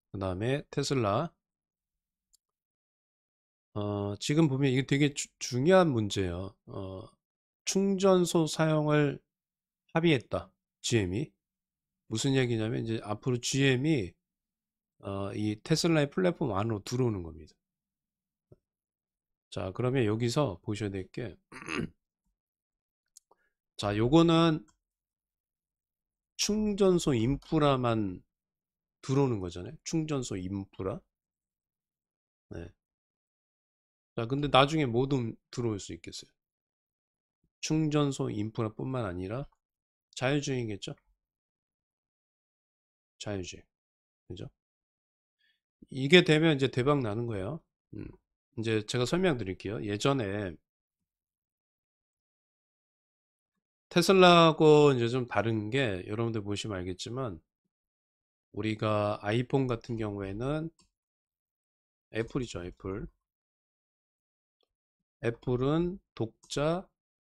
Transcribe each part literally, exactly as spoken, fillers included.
그 다음에 테슬라. 어, 지금 보면 이게 되게 주- 중요한 문제예요. 어, 충전소 사용을 합의했다. 지엠이. 무슨 얘기냐면 이제 앞으로 지엠이 어, 이 테슬라의 플랫폼 안으로 들어오는 겁니다. 자, 그러면 여기서 보셔야 될 게, 자, 요거는 충전소 인프라만 들어오는 거잖아요. 충전소 인프라. 네. 자, 근데 나중에 뭐든 들어올 수 있겠어요. 충전소 인프라뿐만 아니라 자율주행이겠죠? 자율주행. 그죠? 이게 되면 이제 대박 나는 거예요. 음. 이제 제가 설명드릴게요. 예전에 테슬라하고 이제 좀 다른 게 여러분들 보시면 알겠지만 우리가 아이폰 같은 경우에는 애플이죠, 애플. 애플은 독자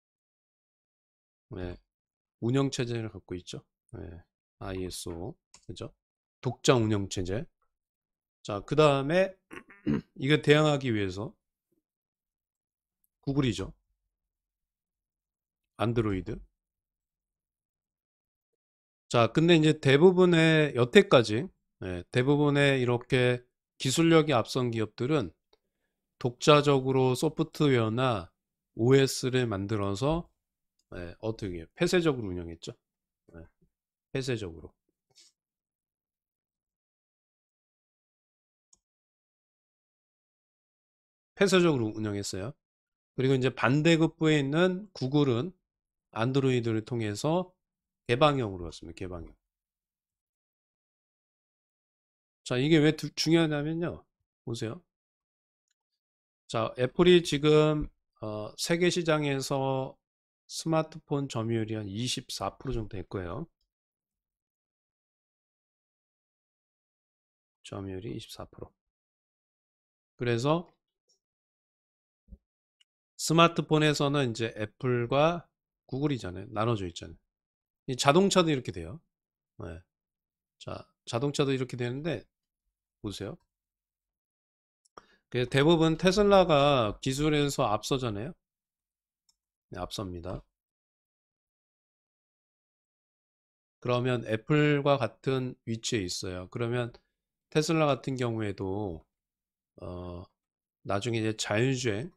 네, 운영 체제를 갖고 있죠. 네, 아이에스오. 그죠? 독자 운영 체제. 자, 그 다음에 이거 대항하기 위해서 구글이죠. 안드로이드. 자, 근데 이제 대부분의 여태까지 예, 대부분의 이렇게 기술력이 앞선 기업들은 독자적으로 소프트웨어나 오에스를 만들어서 예, 어떻게 해요? 폐쇄적으로 운영했죠. 예, 폐쇄적으로. 폐쇄적으로 운영했어요. 그리고 이제 반대급부에 있는 구글은 안드로이드를 통해서 개방형으로 왔습니다. 개방형. 자, 이게 왜 두- 중요하냐면요. 보세요. 자, 애플이 지금 어, 세계 시장에서 스마트폰 점유율이 한 이십사 퍼센트 정도 될 거예요. 점유율이 이십사 퍼센트. 그래서 스마트폰에서는 이제 애플과 구글이잖아요. 나눠져 있잖아요. 이 자동차도 이렇게 돼요. 네. 자, 자동차도 이렇게 되는데 보세요. 그 대부분 테슬라가 기술에서 앞서잖아요. 네, 앞섭니다. 그러면 애플과 같은 위치에 있어요. 그러면 테슬라 같은 경우에도 어, 나중에 이제 자율주행,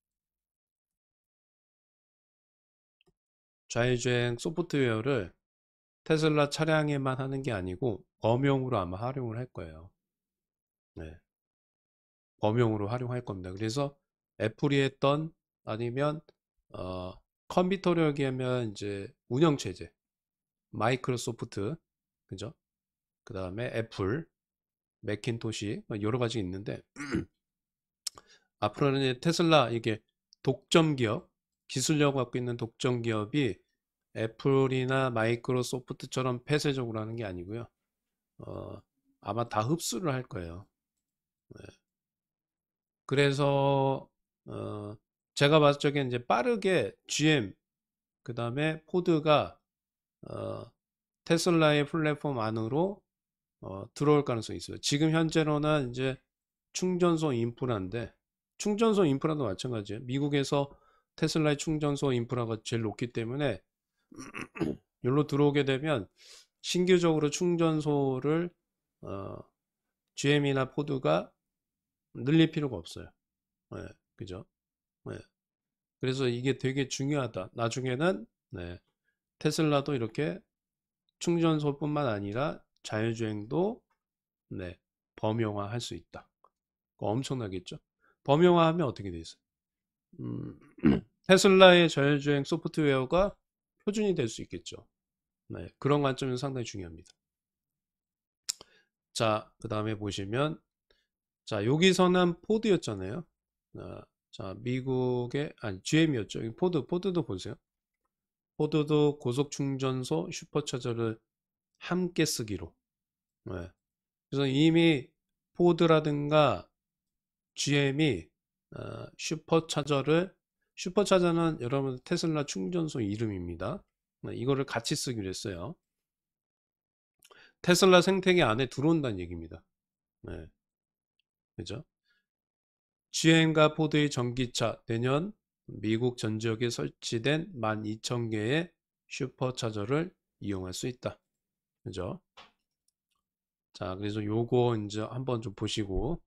자율주행 소프트웨어를 테슬라 차량에만 하는 게 아니고 범용으로 아마 활용을 할 거예요. 네, 범용으로 활용할 겁니다. 그래서 애플이 했던 아니면 어, 컴퓨터력이 하면 이제 운영체제, 마이크로소프트, 그죠? 그 다음에 애플, 맥킨토시 뭐 여러 가지 있는데 앞으로는 이제 테슬라 이게 독점 기업, 기술력 갖고 있는 독점 기업이 애플이나 마이크로소프트처럼 폐쇄적으로 하는 게 아니고요. 어, 아마 다 흡수를 할 거예요. 네. 그래서 어, 제가 봤을 적에 이제 빠르게 지엠 그 다음에 포드가 어, 테슬라의 플랫폼 안으로 어, 들어올 가능성이 있어요. 지금 현재로는 이제 충전소 인프라인데 충전소 인프라도 마찬가지예요. 미국에서 테슬라의 충전소 인프라가 제일 높기 때문에 여기로 들어오게 되면 신규적으로 충전소를 어, 지엠이나 포드가 늘릴 필요가 없어요. 네, 그죠? 네. 그래서 이게 되게 중요하다. 나중에는 네, 테슬라도 이렇게 충전소뿐만 아니라 자율주행도 네, 범용화 할 수 있다. 그거 엄청나겠죠? 범용화하면 어떻게 돼 있어요? 음, 테슬라의 자율주행 소프트웨어가 표준이 될 수 있겠죠. 네, 그런 관점에서 상당히 중요합니다. 자, 그 다음에 보시면 자, 여기서는 포드였잖아요. 아, 자, 미국의 아니 지엠이었죠. 포드, 포드도 보세요. 포드도 고속 충전소 슈퍼차저를 함께 쓰기로. 네. 그래서 이미 포드라든가 지엠이 어, 슈퍼차저를 슈퍼차저는 여러분 테슬라 충전소 이름입니다. 네, 이거를 같이 쓰기로 했어요. 테슬라 생태계 안에 들어온다는 얘기입니다. 네. 그죠? 지엠과 포드의 전기차 내년 미국 전 지역에 설치된 만 이천 개의 슈퍼차저를 이용할 수 있다. 그죠? 자, 그래서 요거 이제 한번 좀 보시고.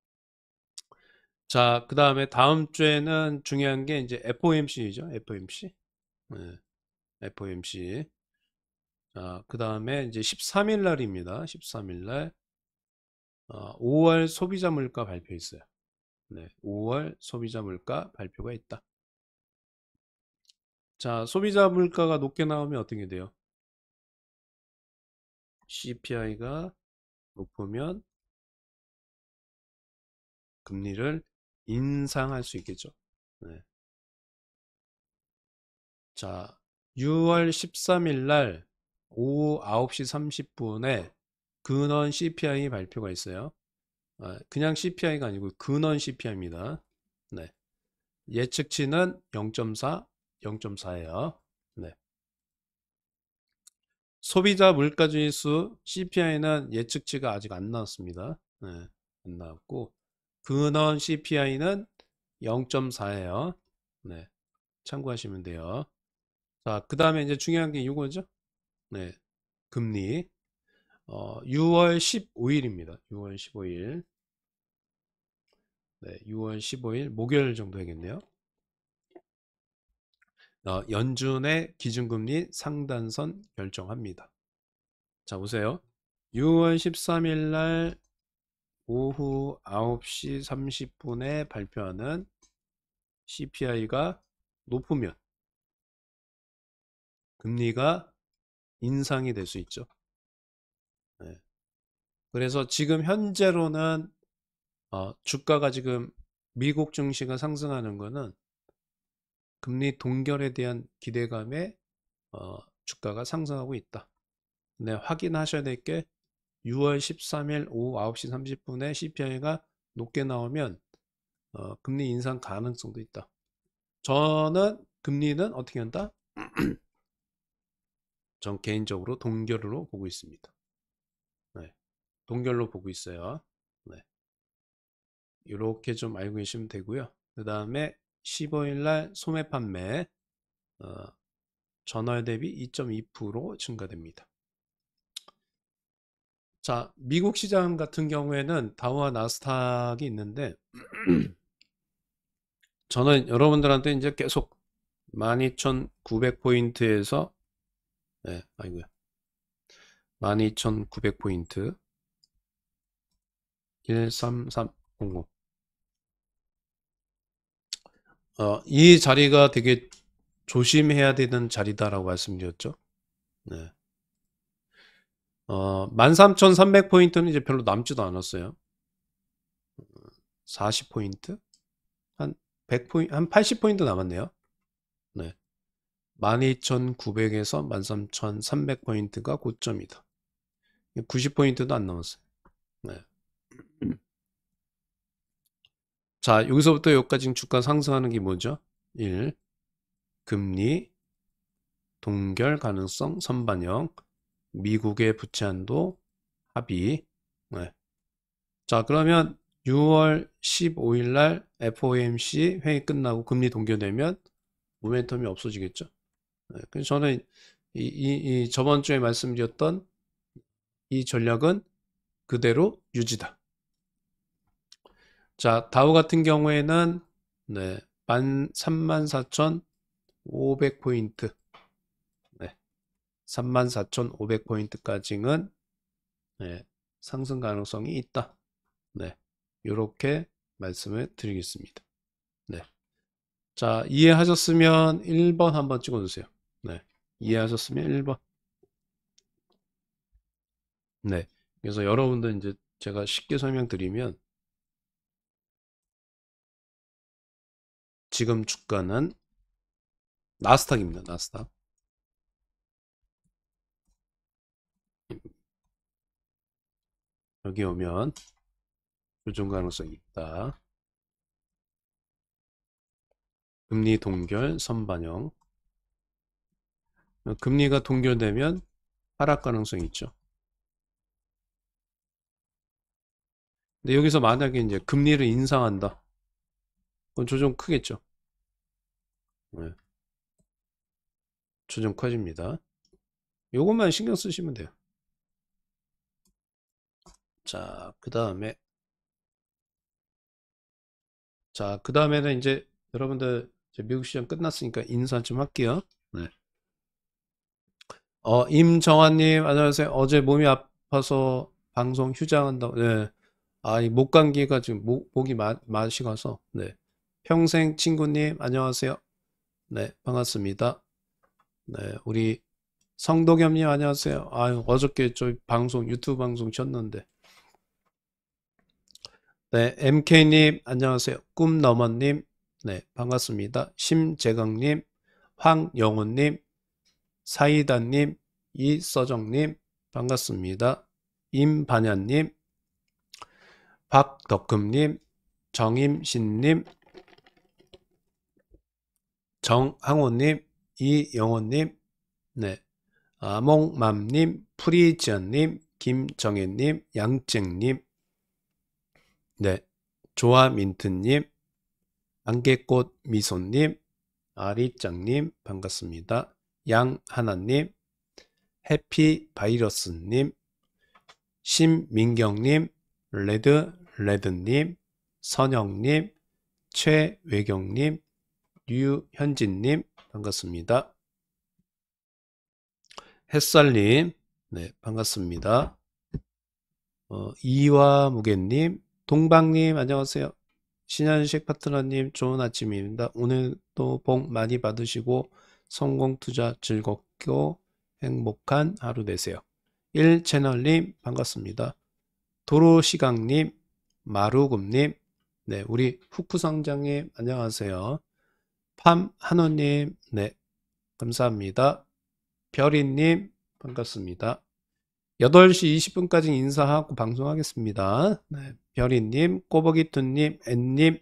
자, 그 다음에 다음 주에는 중요한 게 이제 에프오엠씨죠. 에프오엠씨. 네, 에프오엠씨. 자, 그 다음에 이제 십삼 일 날입니다. 십삼 일 날. 어, 오월 소비자 물가 발표 있어요. 네, 오월 소비자 물가 발표가 있다. 자, 소비자 물가가 높게 나오면 어떻게 돼요? 씨피아이가 높으면 금리를 인상할 수 있겠죠. 네. 자, 유월 십삼 일 날 오후 아홉 시 삼십 분에 근원 씨피아이 발표가 있어요. 아, 그냥 씨피아이가 아니고 근원 씨피아이입니다. 네. 예측치는 영 점 사, 영 점 사예요. 네. 소비자 물가지수 씨피아이는 예측치가 아직 안 나왔습니다. 네, 안 나왔고 근원 씨피아이는 영 점 사예요. 네, 참고하시면 돼요. 자, 그 다음에 이제 중요한 게 이거죠. 네, 금리. 어, 유월 십오 일입니다. 유월 십오 일. 네, 유월 십오 일 목요일 정도 되겠네요. 어, 연준의 기준금리 상단선 결정합니다. 자, 보세요. 유월 십삼 일 날 오후 아홉 시 삼십 분에 발표하는 씨피아이가 높으면 금리가 인상이 될 수 있죠. 네. 그래서 지금 현재로는 어, 주가가 지금 미국 증시가 상승하는 거는 금리 동결에 대한 기대감에 어, 주가가 상승하고 있다. 근데 확인하셔야 될 게 유월 십삼 일 오후 아홉 시 삼십 분에 씨피아이가 높게 나오면 어, 금리 인상 가능성도 있다. 저는 금리는 어떻게 한다? 전 개인적으로 동결로 보고 있습니다. 네, 동결로 보고 있어요. 네, 이렇게 좀 알고 계시면 되고요. 그 다음에 십오 일 날 소매 판매 어, 전월 대비 이 점 이 퍼센트 증가됩니다. 자, 미국 시장 같은 경우에는 다우와 나스닥이 있는데 저는 여러분들한테 이제 계속 만 이천구백 포인트에서 네, 아이고야. 만 이천구백 포인트 일삼삼공오 어, 이 자리가 되게 조심해야 되는 자리다라고 말씀드렸죠. 네. 어, 만 삼천삼백 포인트는 이제 별로 남지도 않았어요. 사십 포인트? 한 백 포인트, 한 팔십 포인트 남았네요. 네. 만 이천구백에서 만 삼천삼백 포인트가 고점이다. 구십 포인트도 안 남았어요. 네. 자, 여기서부터 여기까지 주가 상승하는 게 뭐죠? 일. 금리, 동결 가능성 선반영, 미국의 부채 한도 합의. 네. 자, 그러면 유월 십오 일 날 에프오엠씨 회의 끝나고 금리 동결되면 모멘텀이 없어지겠죠. 네. 그래서 저는 이, 이, 이 저번 주에 말씀드렸던 이 전략은 그대로 유지다. 자, 다우 같은 경우에는 네, 삼만 사천오백 포인트. 네, 삼만 사천오백 포인트까지는 네, 상승 가능성이 있다. 네, 이렇게 말씀을 드리겠습니다. 네. 자, 이해하셨으면 일 번 한번 찍어주세요. 네. 이해하셨으면 일 번. 네. 그래서 여러분들 이제 제가 쉽게 설명드리면 지금 주가는 나스닥입니다. 나스닥. 여기 오면 조정 가능성이 있다. 금리 동결 선반영. 금리가 동결되면 하락 가능성이 있죠. 근데 여기서 만약에 이제 금리를 인상한다. 그럼 조정 크겠죠. 네, 조정 커집니다. 요것만 신경 쓰시면 돼요. 자, 그 다음에, 자, 그 다음에는 이제 여러분들 이제 미국 시장 끝났으니까 인사 좀 할게요. 네. 어, 임정환님, 안녕하세요. 어제 몸이 아파서 방송 휴장한다고. 네. 아, 이 목감기가 지금 목, 목이 마, 맛이 가서. 네. 평생 친구님, 안녕하세요. 네, 반갑습니다. 네, 우리 성도겸님, 안녕하세요. 아유, 어저께 저 방송, 유튜브 방송 쳤는데. 네, 엠케이님, 안녕하세요. 꿈너머님, 네, 반갑습니다. 심재강님, 황영훈님, 사이다님, 이서정님, 반갑습니다. 임반야님, 박덕금님, 정임신님, 정항호님, 이영호님, 네, 아몽맘님, 프리지안님, 김정혜님, 양증님, 네, 조아민트님, 안개꽃 미소님, 아리짱님, 반갑습니다. 양하나님, 해피바이러스님, 심민경님, 레드레드님, 선영님, 최외경님, 류현진님, 반갑습니다. 햇살님, 네, 반갑습니다. 어, 이화무개님, 동방님, 안녕하세요. 신현식 파트너님, 좋은 아침입니다. 오늘도 복 많이 받으시고, 성공 투자 즐겁고 행복한 하루 되세요. 일 채널님, 반갑습니다. 도로시강님, 마루금님, 네, 우리 후쿠성장님, 안녕하세요. 팜한호님, 네, 감사합니다. 별이님, 반갑습니다. 여덟 시 이십 분까지 인사하고 방송하겠습니다. 네, 별이님, 꼬버기투님, 앤님,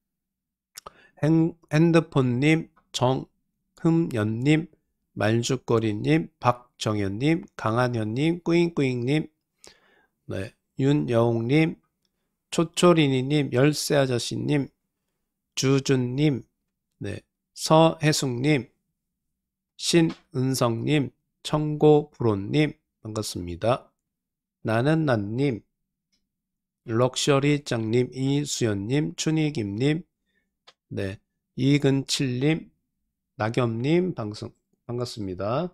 핸드폰님, 정흠연님, 말죽거리님, 박정현님, 강한현님, 꾸잉꾸잉님, 네, 윤여웅님, 초초리니님, 열쇠아저씨님, 주준님, 네, 서혜숙님, 신은성님, 청고브로님, 반갑습니다. 나는난님, 럭셔리짱님, 이수연님, 춘희김님, 네, 이근칠님, 낙엽님, 방송, 반갑습니다.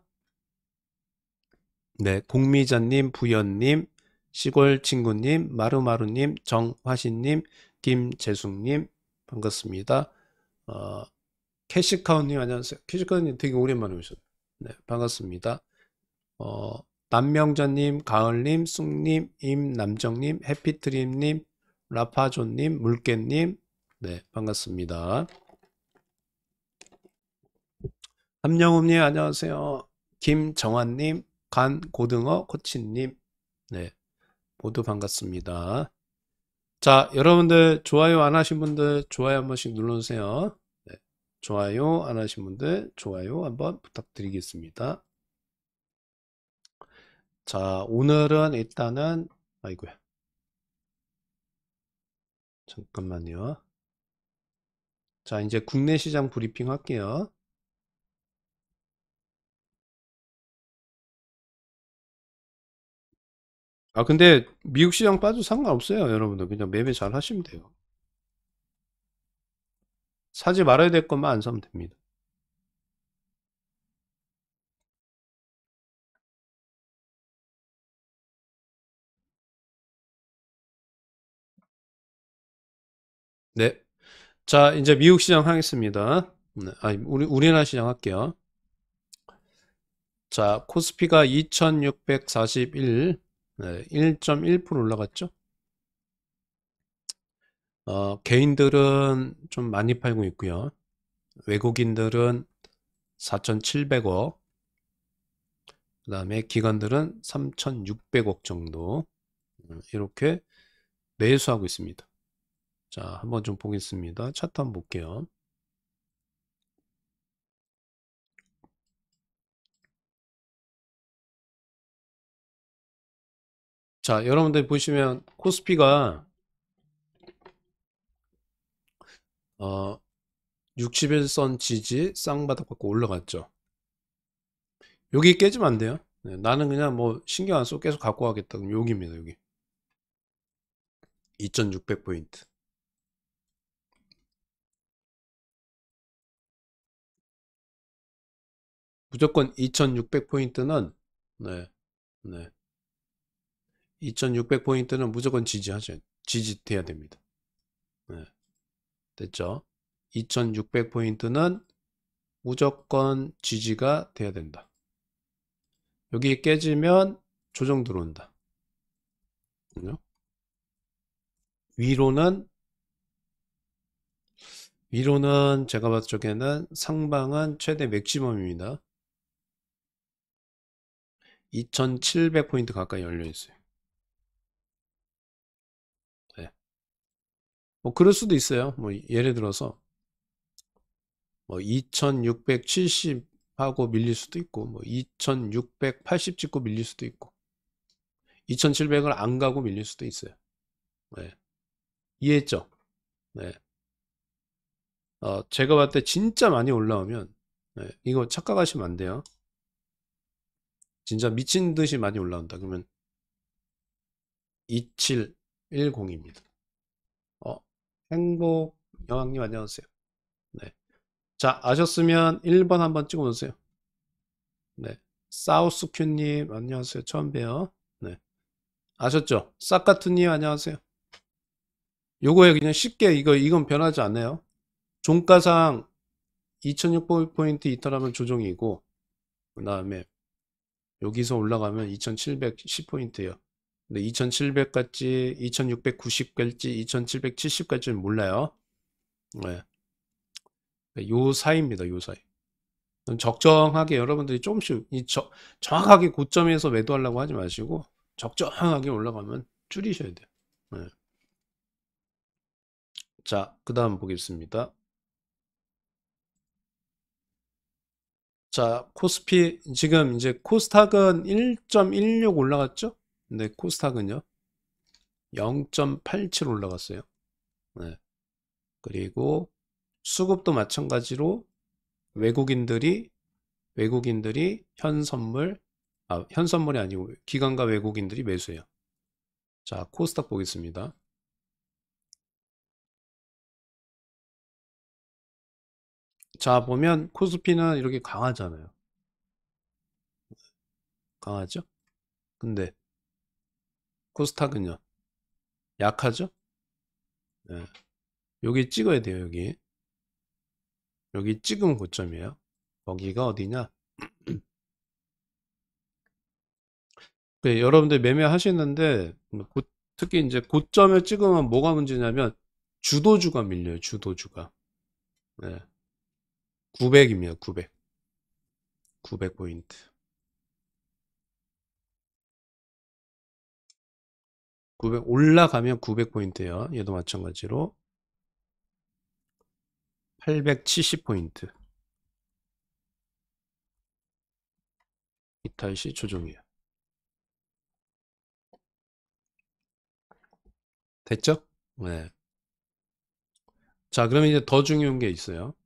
네, 공미자님, 부연님, 시골친구님, 마루마루님, 정화신님, 김재숙님, 반갑습니다. 어, 캐시카우님, 안녕하세요. 캐시카우님 되게 오랜만에 오셨네요. 네, 반갑습니다. 어, 남명전님, 가을님, 쑥님, 임남정님, 해피트림님, 라파존님, 물개님, 네, 반갑습니다. 함영웅님, 안녕하세요. 김정환님, 간고등어 코치님, 네, 모두 반갑습니다. 자, 여러분들 좋아요 안 하신 분들 좋아요 한 번씩 눌러주세요. 네, 좋아요 안 하신 분들 좋아요 한번 부탁드리겠습니다. 자, 오늘은 일단은 아이고야. 잠깐만요. 자, 이제 국내 시장 브리핑 할게요. 아, 근데 미국 시장 빠져도 상관없어요, 여러분들. 그냥 매매 잘 하시면 돼요. 사지 말아야 될 것만 안 사면 됩니다. 네. 자, 이제 미국 시장 하겠습니다. 네, 아니, 우리, 우리나라 시장 할게요. 자, 코스피가 이천육백사십일, 네, 일 점 일 퍼센트 올라갔죠? 어, 개인들은 좀 많이 팔고 있고요. 외국인들은 사천칠백억, 그 다음에 기관들은 삼천육백억 정도, 음, 이렇게 매수하고 있습니다. 자, 한번 좀 보겠습니다. 차트 한번 볼게요. 자, 여러분들 보시면 코스피가 어, 육십 일선 지지 쌍바닥 받고 올라갔죠. 여기 깨지면 안 돼요. 네, 나는 그냥 뭐 신경 안 쓰고 계속 갖고 가겠다. 그럼 여기입니다. 여기 이천육백 포인트. 무조건 이천육백 포인트는 네, 네. 이천육백 포인트는 무조건 지지하셔야 지지돼야 됩니다. 네, 됐죠? 이천육백 포인트는 무조건 지지가 돼야 된다. 여기 깨지면 조정 들어온다. 위로는 위로는 제가 봤을 적에는 상방은 최대 맥시멈입니다. 이천칠백 포인트 가까이 열려 있어요. 네. 뭐 그럴 수도 있어요. 뭐 예를 들어서 뭐 이천육백칠십 하고 밀릴 수도 있고 뭐 이천육백팔십 찍고 밀릴 수도 있고 이천칠백을 안 가고 밀릴 수도 있어요. 네. 이해했죠? 네. 어, 제가 봤을 때 진짜 많이 올라오면 네, 이거 착각하시면 안 돼요. 진짜 미친 듯이 많이 올라온다. 그러면 이칠일공입니다. 어, 행복 여왕님 안녕하세요. 네. 자, 아셨으면 일 번 한번 찍어 보세요. 네. 사우스큐님 안녕하세요. 처음 봬요. 네. 아셨죠? 싹가투님 안녕하세요. 요거에 그냥 쉽게 이거 이건 변하지 않아요. 종가상 이천육백 포인트 이탈하면 조정이고 그 다음에 여기서 올라가면 이천칠백십 포인트예요. 근데 이천칠백 갈지 이천육백구십 갈지 이천칠백칠십 갈지는 몰라요. 네. 요 사이입니다. 요 사이. 적정하게 여러분들이 조금씩 이 저, 정확하게 고점에서 매도하려고 하지 마시고 적정하게 올라가면 줄이셔야 돼요. 네. 자, 그 다음 보겠습니다. 자, 코스피 지금 이제 코스닥은 일 점 일육 올라갔죠? 근데 코스닥은요 영 점 팔칠 올라갔어요. 네. 그리고 수급도 마찬가지로 외국인들이 외국인들이 현선물 아 현선물이 아니고 기관과 외국인들이 매수해요. 자, 코스닥 보겠습니다. 자, 보면 코스피는 이렇게 강하잖아요. 강하죠? 근데 코스닥은요 약하죠? 네. 여기 찍어야 돼요. 여기 여기 찍은 고점이에요. 거기가 어디냐? 네, 여러분들 매매하시는데 고- 특히 이제 고점을 찍으면 뭐가 문제냐면 주도주가 밀려요. 주도주가. 네. 구백입니다. 구백. 구백 포인트. 구백 올라가면 구백 포인트예요. 얘도 마찬가지로 팔백칠십 포인트. 이탈 시 조정이에요. 됐죠? 네. 자, 그러면 이제 더 중요한 게 있어요.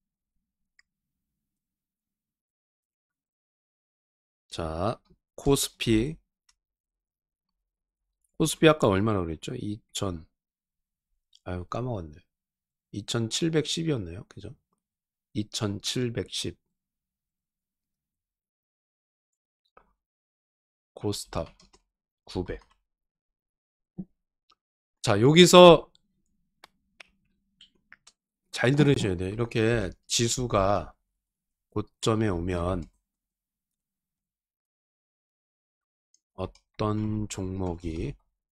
자, 코스피. 코스피 아까 얼마나 그랬죠? 이천. 아유, 까먹었네. 이천칠백십이었네요. 그죠? 이천칠백십. 코스닥 구백. 자, 여기서 잘 들으셔야 돼요. 이렇게 지수가 고점에 오면 어떤 종목이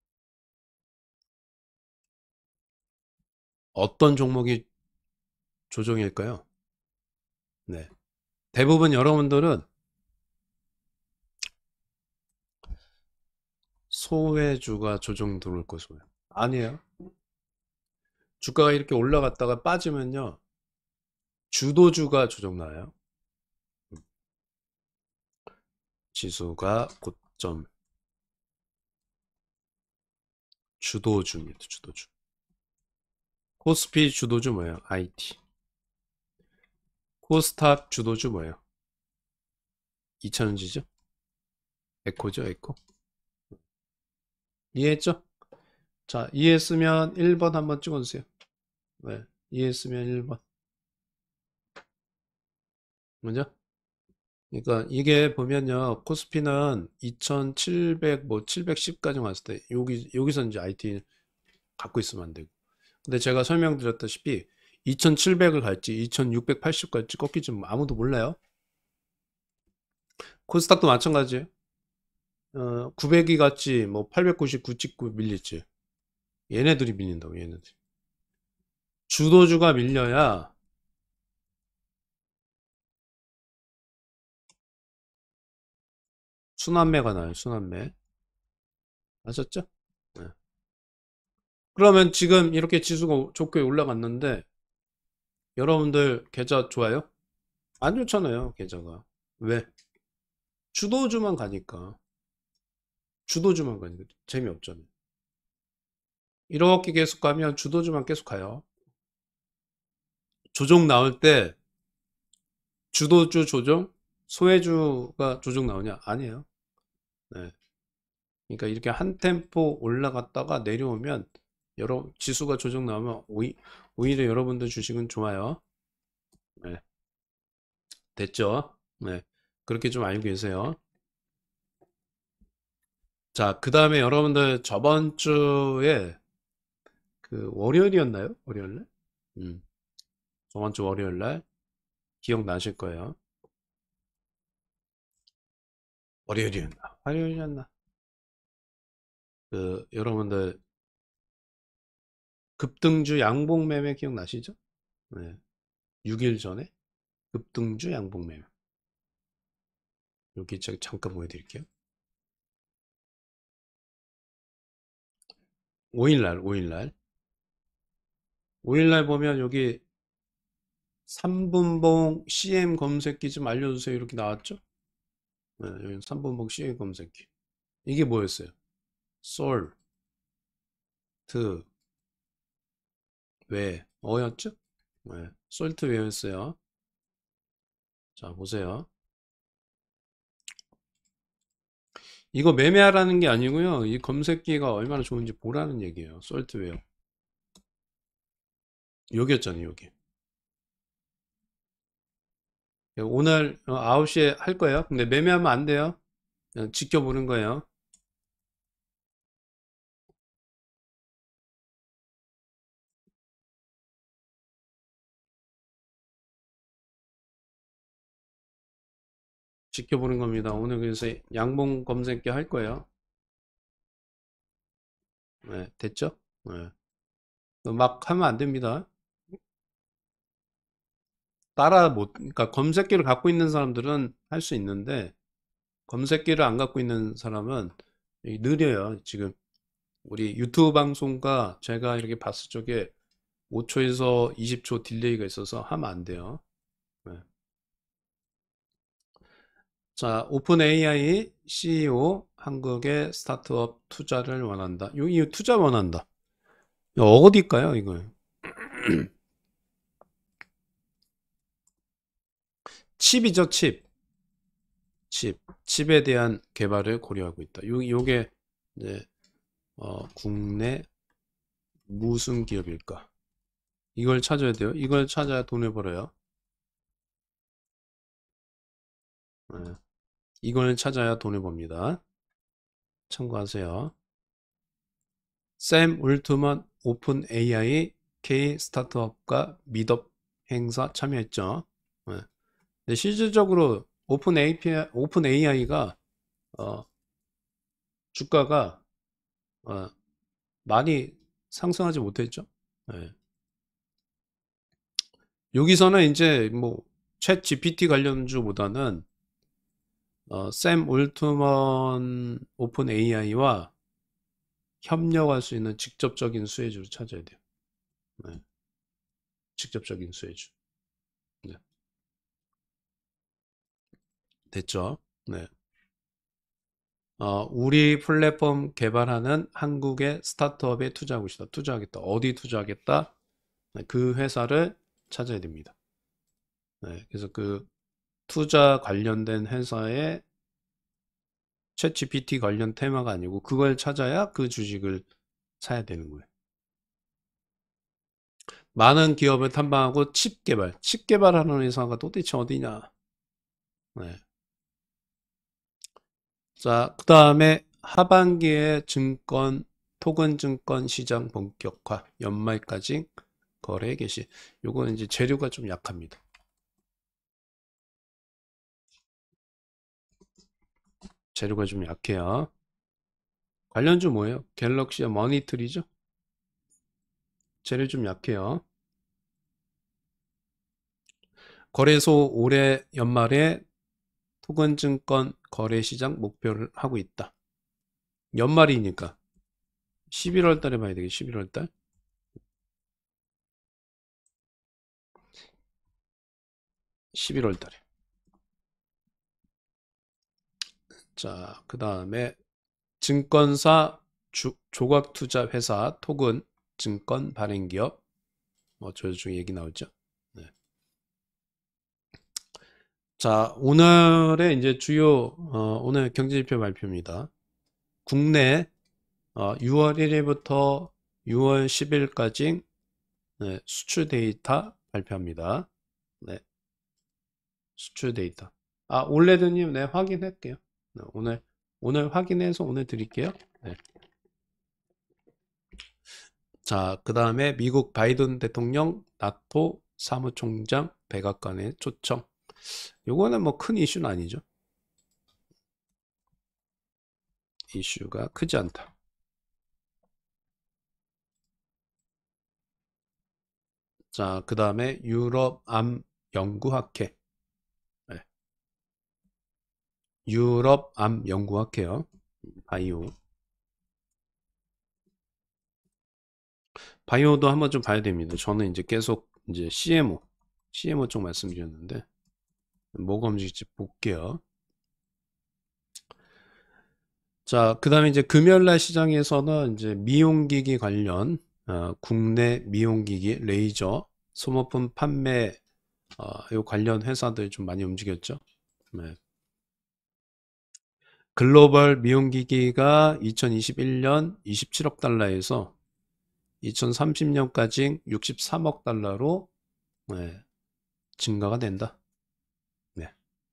어떤 종목이 조정일까요? 네. 대부분 여러분들은 소외주가 조정 들어올 것이고요. 아니에요. 주가가 이렇게 올라갔다가 빠지면요. 주도주가 조정 나요. 지수가 고점. 주도주입니다. 주도주. 코스피 주도주 뭐예요? 아이티. 코스닥 주도주 뭐예요? 이천원지죠? 에코죠, 에코. 이해했죠? 자, 이해했으면 일 번 한번 찍어주세요. 네, 이해했으면 일 번. 먼저? 그러니까 이게 보면요, 코스피는 이천칠백, 뭐 칠백십까지 왔을 때, 여기, 여기서 이제 아이티 갖고 있으면 안 되고. 근데 제가 설명드렸다시피, 이천칠백을 갈지, 이천육백팔십 갈지 꺾일지 아무도 몰라요. 코스닥도 마찬가지예요. 어, 구백이 갔지, 뭐 팔백구십구 찍고 밀렸지. 얘네들이 밀린다고, 얘네들. 주도주가 밀려야 순환매가 나요, 순환매. 아셨죠? 네. 그러면 지금 이렇게 지수가 좋게 올라갔는데, 여러분들 계좌 좋아요? 안 좋잖아요, 계좌가. 왜? 주도주만 가니까. 주도주만 가니까. 재미없잖아요. 이렇게 계속 가면 주도주만 계속 가요. 조정 나올 때 주도주 조정, 소외주가 조정 나오냐? 아니에요. 네. 그러니까 이렇게 한 템포 올라갔다가 내려오면 여러 지수가 조정 나오면 오히, 오히려 여러분들 주식은 좋아요. 네. 됐죠? 네. 그렇게 좀 알고 계세요. 자, 그 다음에 여러분들 저번 주에 그 월요일이었나요? 월요일 날? 음. 저번 주 월요일 날 기억나실 거예요. 월요일이었나? 화요일이었나? 그 여러분들 급등주 양봉 매매 기억나시죠? 네. 육 일 전에 급등주 양봉 매매. 여기 제가 잠깐 보여드릴게요. 오 일 날, 오 일 날. 오 일 날 보면 여기 삼 분봉 씨엠 검색기 좀 알려주세요. 이렇게 나왔죠? 네, 여기 삼 분봉 씨엠 검색기. 이게 뭐였어요? 솔, 트, 웨, 어였죠? 네, 솔트 웨였어요. 자, 보세요. 이거 매매하라는 게 아니고요. 이 검색기가 얼마나 좋은지 보라는 얘기예요. 솔트웨어. 여기였잖아요, 여기. 오늘 아홉 시에 할 거예요. 근데 매매하면 안 돼요. 그냥 지켜보는 거예요. 지켜보는 겁니다. 오늘 그래서 양봉 검색기 할 거예요. 네, 됐죠? 네. 막 하면 안 됩니다. 따라 못, 그러니까 검색기를 갖고 있는 사람들은 할 수 있는데, 검색기를 안 갖고 있는 사람은 느려요. 지금 우리 유튜브 방송과 제가 이렇게 봤을 적에 오 초에서 이십 초 딜레이가 있어서 하면 안 돼요. 네. 자, 오픈 에이아이 씨이오 한국의 스타트업 투자를 원한다. 요, 이 투자 원한다. 이거 어디일까요, 이거? 칩이죠, 칩. 칩. 칩에 대한 개발을 고려하고 있다. 요, 요게 이제 어, 국내 무슨 기업일까? 이걸 찾아야 돼요. 이걸 찾아야 돈을 벌어요. 네. 이걸 찾아야 돈을 법니다. 참고하세요. 샘 울트먼 오픈 에이아이 K 스타트업과 미덥 행사 참여했죠. 네. 근데 실질적으로 오픈 에이피아이, 오픈 에이아이가 어, 주가가 어, 많이 상승하지 못했죠. 네. 여기서는 이제 뭐챗 지피티 관련주보다는 어, 샘 울트먼 오픈 에이아이와 협력할 수 있는 직접적인 수혜주를 찾아야 돼요. 네. 직접적인 수혜주. 네. 됐죠? 네. 어, 우리 플랫폼 개발하는 한국의 스타트업에 투자하고 싶다. 투자하겠다. 어디 투자하겠다? 네, 그 회사를 찾아야 됩니다. 네, 그래서 그 투자 관련된 회사에 챗지피티 관련 테마가 아니고 그걸 찾아야 그 주식을 사야 되는 거예요. 많은 기업을 탐방하고 칩 개발, 칩 개발하는 회사가 도대체 어디냐. 네. 자, 그 다음에 하반기에 증권, 토근 증권 시장 본격화, 연말까지 거래 개시. 요거는 이제 재료가 좀 약합니다. 재료가 좀 약해요. 관련주 뭐예요? 갤럭시와 머니트리죠? 재료 좀 약해요. 거래소 올해 연말에 토건증권 거래시장 목표를 하고 있다. 연말이니까 십일월 달에 봐야 되겠 십일월 달. 십일월 달에. 자, 그 다음에 증권사 주, 조각투자회사 토근 증권 발행기업 뭐 저쪽 얘기 나오죠. 네. 자, 오늘의 이제 주요 어, 오늘 경제지표 발표입니다. 국내 어, 유월 일 일부터 유월 십 일까지 네, 수출 데이터 발표합니다. 네, 수출 데이터. 아, 올레드님, 네, 확인할게요. 네, 오늘, 오늘 확인해서 오늘 드릴게요. 네. 자, 그 다음에 미국 바이든 대통령, 나토 사무총장 백악관의 초청. 요거는 뭐 큰 이슈는 아니죠. 이슈가 크지 않다. 자, 그 다음에 유럽 암 연구학회. 네. 유럽 암 연구학회요. 바이오. 바이오도 한번 좀 봐야 됩니다. 저는 이제 계속 이제 씨엠오, 씨엠오 쪽 말씀드렸는데, 뭐가 움직일지 볼게요. 자, 그 다음에 이제 금요일날 시장에서는 이제 미용기기 관련, 어, 국내 미용기기, 레이저, 소모품 판매, 어, 요 관련 회사들 좀 많이 움직였죠. 네. 글로벌 미용기기가 이천이십일 년 이십칠억 달러에서 이천삼십 년까지 육십삼억 달러로 네, 증가가 된다. 네.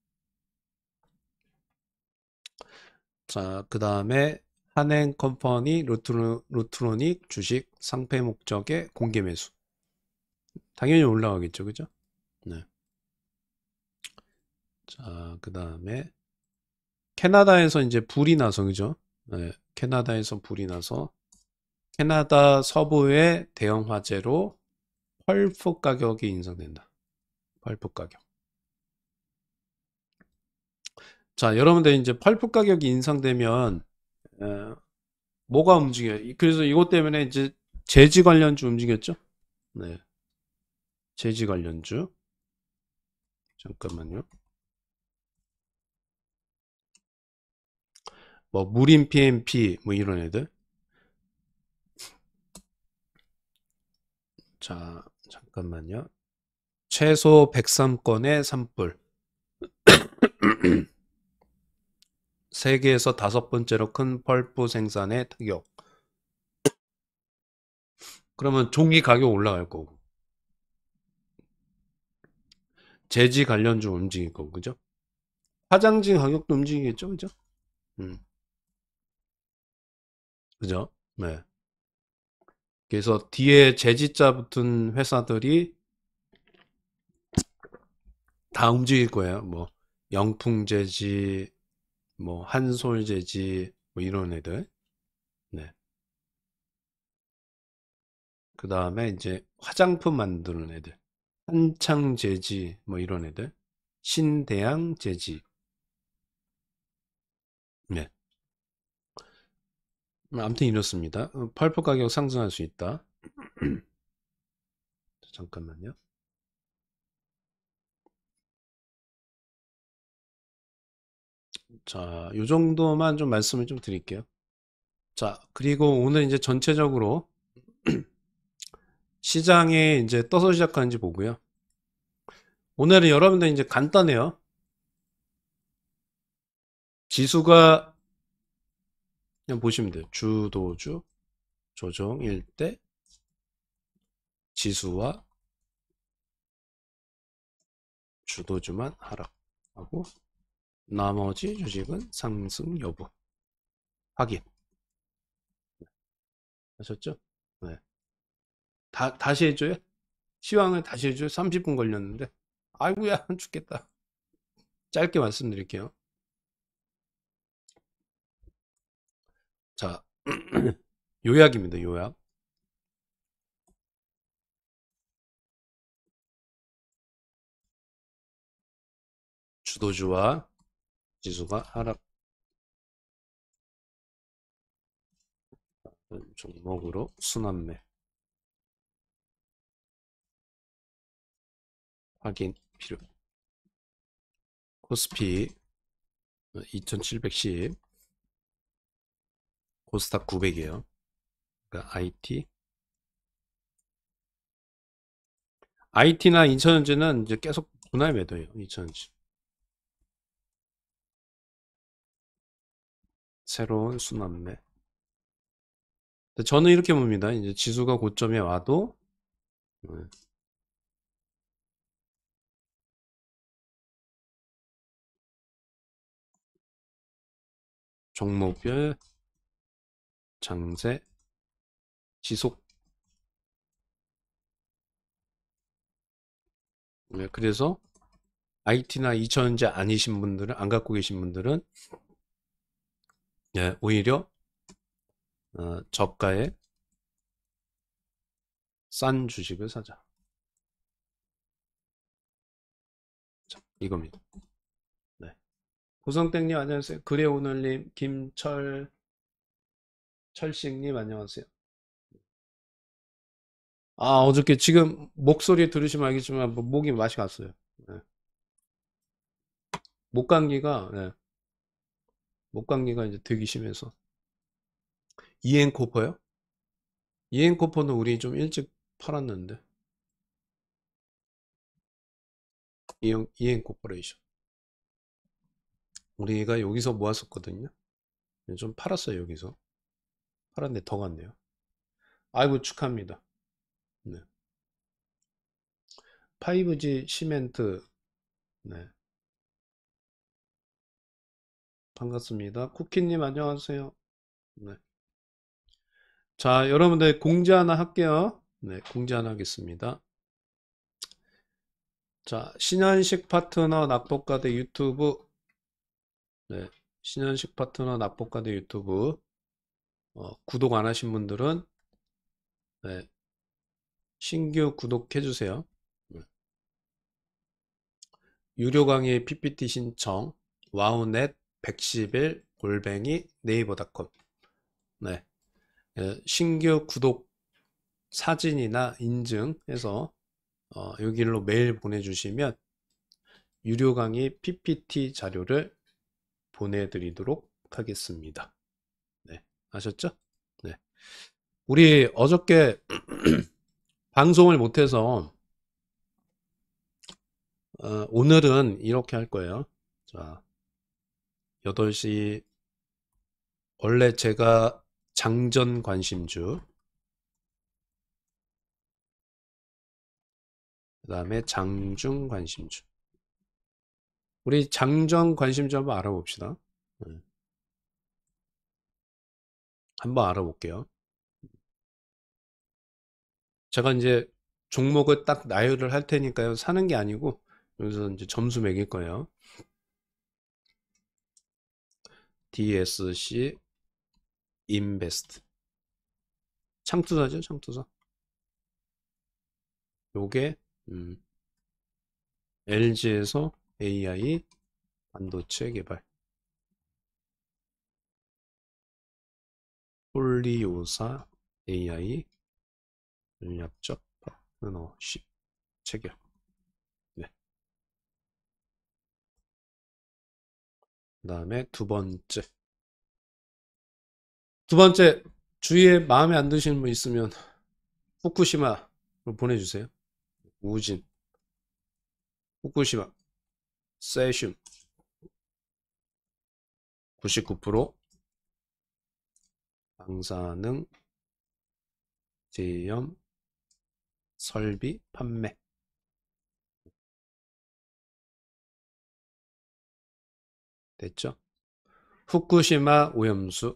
자, 그 다음에 한행컴퍼니 루트로, 루트로닉 주식 상패 목적의 공개 매수. 당연히 올라가겠죠, 그죠? 네. 자, 그 다음에 캐나다에서 이제 불이 나서, 그죠? 네. 캐나다에서 불이 나서 캐나다 서부의 대형 화재로 펄프 가격이 인상된다. 펄프 가격. 자, 여러분들 이제 펄프 가격이 인상되면 어, 뭐가 움직여요? 그래서 이것 때문에 이제 재지 관련주 움직였죠? 네. 재지 관련주. 잠깐만요. 뭐 무림 피엠피 뭐 이런 애들. 자, 잠깐만요. 최소 백삼 건의 산불. 세계에서 다섯 번째로 큰 펄프 생산에 타격. 그러면 종이 가격 올라갈 거고. 재지 관련주 움직일 거고, 그죠? 화장지 가격도 움직이겠죠, 그죠? 음, 그죠? 네. 그래서 뒤에 재지자 붙은 회사들이 다 움직일 거예요. 뭐, 영풍재지, 뭐, 한솔재지, 뭐, 이런 애들. 네. 그 다음에 이제 화장품 만드는 애들. 한창재지, 뭐, 이런 애들. 신대양재지. 네. 아무튼 이렇습니다. 어, 펄프 가격 상승할 수 있다. 잠깐만요. 자, 요 정도만 좀 말씀을 좀 드릴게요. 자, 그리고 오늘 이제 전체적으로 시장에 이제 떠서 시작하는지 보고요. 오늘은 여러분들 이제 간단해요. 지수가 그냥 보시면 돼요. 주도주 조정일 때 지수와 주도주만 하락하고 나머지 주식은 상승 여부 확인. 하셨죠? 네. 다, 다시 해줘요? 시황을 다시 해줘요? 삼십 분 걸렸는데. 아이고야, 죽겠다. 짧게 말씀드릴게요. 자, 요약입니다, 요약. 주도주와 지수가 하락 종목으로 순환매 확인 필요. 코스피 이천칠백십, 코스닥 구백이에요. 그러니까 아이티. 아이티나 이천전지는 이제 계속 분할 매도예요. 이천전지. 새로운 순환매. 저는 이렇게 봅니다. 이제 지수가 고점에 와도 종목별 장세 지속. 네, 그래서 아이티나 이천전지 아니신 분들은, 안 갖고 계신 분들은 예, 오히려 어, 저가에 싼 주식을 사자. 자, 이겁니다. 네. 고성땡님 안녕하세요. 그래오늘님, 김철 철식님 안녕하세요. 아, 어저께 지금 목소리 들으시면 알겠지만 뭐 목이 맛이 갔어요. 네. 목감기가 네. 목감기가 이제 되기 심해서. 이엔코퍼요? 이엔코퍼는 우리 좀 일찍 팔았는데. 이엔, 이엔코퍼레이션. 우리가 여기서 모았었거든요. 좀 팔았어요, 여기서. 팔았는데 더 갔네요. 아이고, 축하합니다. 네. 파이브지 시멘트. 네. 반갑습니다. 쿠키님 안녕하세요. 네. 자, 여러분들 공지 하나 할게요. 네, 공지 하나 하겠습니다. 자, 신현식 파트너 낙폭과대 유튜브. 네, 신현식 파트너 낙폭과대 유튜브. 어, 구독 안 하신 분들은 네, 신규 구독해 주세요. 네. 유료 강의 피피티 신청 와우넷 백십일 골뱅이 네이버닷컴. 네. 예, 신규 구독 사진이나 인증해서 어, 여기로 메일 보내주시면 유료 강의 피피티 자료를 보내드리도록 하겠습니다. 네, 아셨죠? 네. 우리 어저께 방송을 못해서 어, 오늘은 이렇게 할 거예요. 자, 여덟 시 원래 제가 장전 관심주, 그 다음에 장중 관심주. 우리 장전 관심주 한번 알아봅시다. 네. 한번 알아볼게요. 제가 이제 종목을 딱 나열을 할 테니까요. 사는 게 아니고 여기서 이제 점수 매길 거예요. 디에스씨 인베스트. 창투사죠, 창투사. 요게 음, 엘지에서 에이아이 반도체 개발. 폴리오사 에이아이 전략적 파트너십 체결. 네. 그 다음에 두 번째. 두 번째, 주위에 마음에 안 드시는 분 있으면, 후쿠시마 보내주세요. 우진, 후쿠시마, 세슘 구십구 퍼센트, 방사능, 제염, 설비, 판매. 됐죠? 후쿠시마 오염수.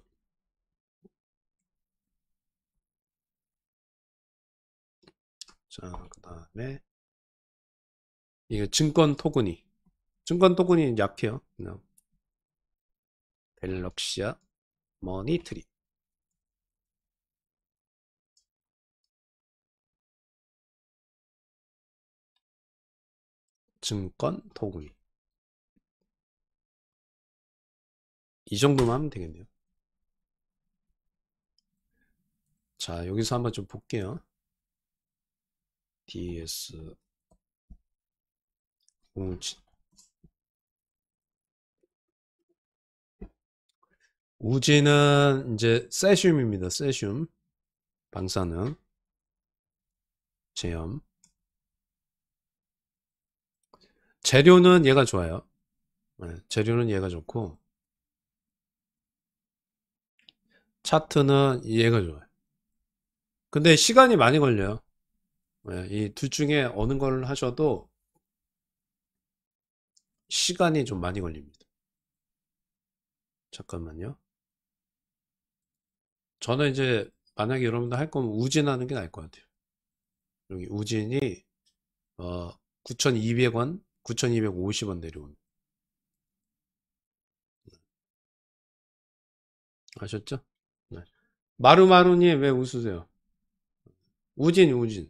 자, 그 다음에 이게 증권 토근이. 증권 토근이 약해요. 그냥 갤럭시아, 머니트리. 증권 토근이. 이 정도만 하면 되겠네요. 자, 여기서 한번 좀 볼게요. 디에스 우진. 우진은 이제 세슘입니다. 세슘. 방사능, 제염. 재료는 얘가 좋아요. 네, 재료는 얘가 좋고, 차트는 얘가 좋아요. 근데 시간이 많이 걸려요. 네, 이 둘 중에 어느 걸 하셔도 시간이 좀 많이 걸립니다. 잠깐만요. 저는 이제 만약에 여러분들 할 거면 우진 하는 게 나을 것 같아요. 여기 우진이 어, 구천이백 원, 구천이백오십 원 내려옵니다. 아셨죠? 네. 마루마루님 왜 웃으세요? 우진, 우진.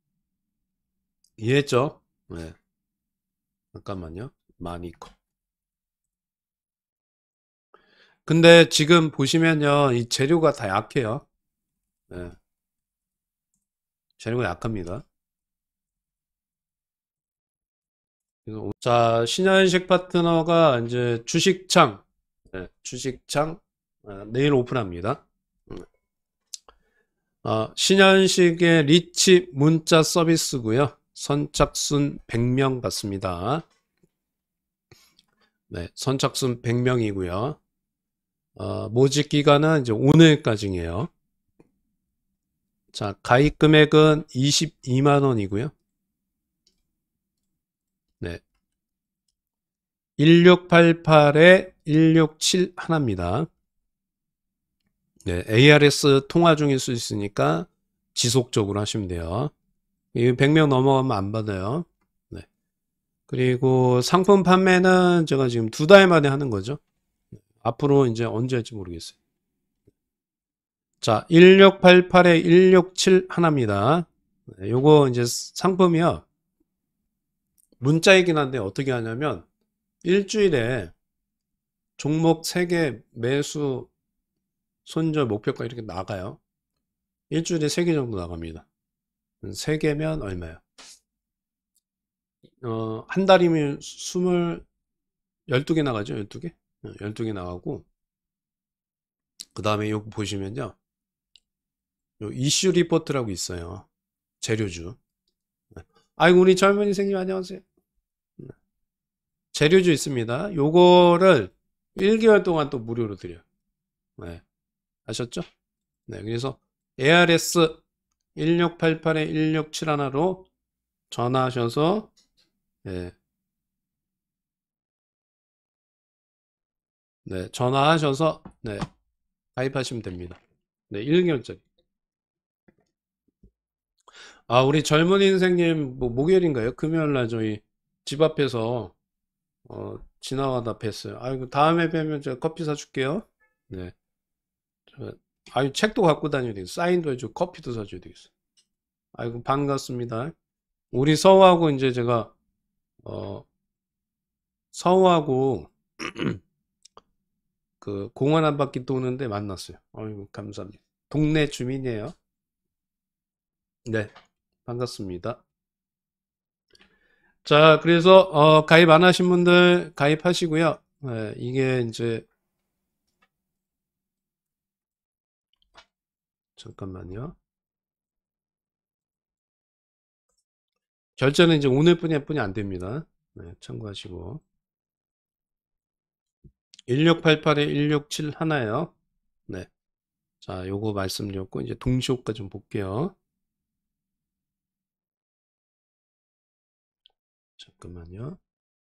이해했죠? 네. 잠깐만요. 마니커. 근데 지금 보시면요, 이 재료가 다 약해요. 네. 재료가 약합니다. 그래서 자, 신현식 파트너가 이제 주식창, 네, 주식창 어, 내일 오픈합니다. 음. 어, 신현식의 리치 문자 서비스고요. 선착순 백 명 받습니다. 네, 선착순 백 명이고요. 어, 모집 기간은 이제 오늘까지예요. 자, 가입 금액은 이십이만 원이고요. 네. 일육팔팔에 일육칠 하나입니다. 네, 에이알에스 통화 중일 수 있으니까 지속적으로 하시면 돼요. 이 백 명 넘어가면 안 받아요. 네. 그리고 상품 판매는 제가 지금 두 달 만에 하는 거죠. 앞으로 이제 언제 할지 모르겠어요. 자, 일육팔팔에 일육칠 하나입니다. 네, 요거 이제 상품이요. 문자이긴 한데 어떻게 하냐면 일주일에 종목 세 개 매수 손절 목표가 이렇게 나가요. 일주일에 세 개 정도 나갑니다. 세 개면 얼마야? 어, 한 달이면 스물, 열두 개 나가죠? 열두 개? 어, 열두 개 나가고, 그 다음에 여기 보시면요. 요 이슈 리포트라고 있어요. 재료주. 네. 아이고, 우리 젊은이 생님 안녕하세요. 네. 재료주 있습니다. 요거를 일 개월 동안 또 무료로 드려요. 네. 아셨죠? 네. 그래서 에이알에스 일육팔팔에 일육칠일로 전화하셔서, 네. 네. 전화하셔서, 네. 가입하시면 됩니다. 네. 일 개월짜리. 아, 우리 젊은 인생님, 뭐, 목요일인가요? 금요일 날 저희 집 앞에서, 어, 지나가다 뵀어요. 아이고, 다음에 뵈면 제가 커피 사줄게요. 네. 저, 아유, 책도 갖고 다녀야 되겠어. 사인도 해주고, 커피도 사줘야 되겠어. 아이고, 반갑습니다. 우리 서우하고 이제 제가, 어, 서우하고 그 공원 한 바퀴 도는데 만났어요. 아이고, 감사합니다. 동네 주민이에요. 네. 반갑습니다. 자, 그래서, 어, 가입 안 하신 분들 가입하시고요. 네, 이게 이제, 잠깐만요. 결제는 이제 오늘뿐이 뿐이 안 됩니다. 네, 참고하시고. 일육팔팔에 일육칠일에요. 네. 자, 요거 말씀드렸고, 이제 동시호가 좀 볼게요. 잠깐만요.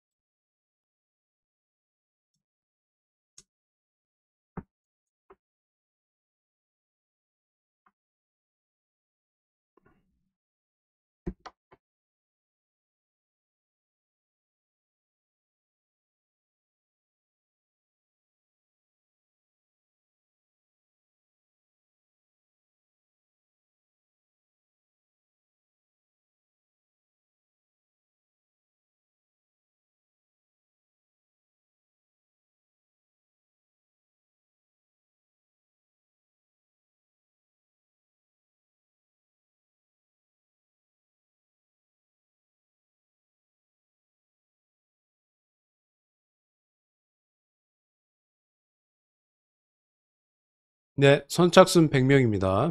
네, 선착순 백 명입니다.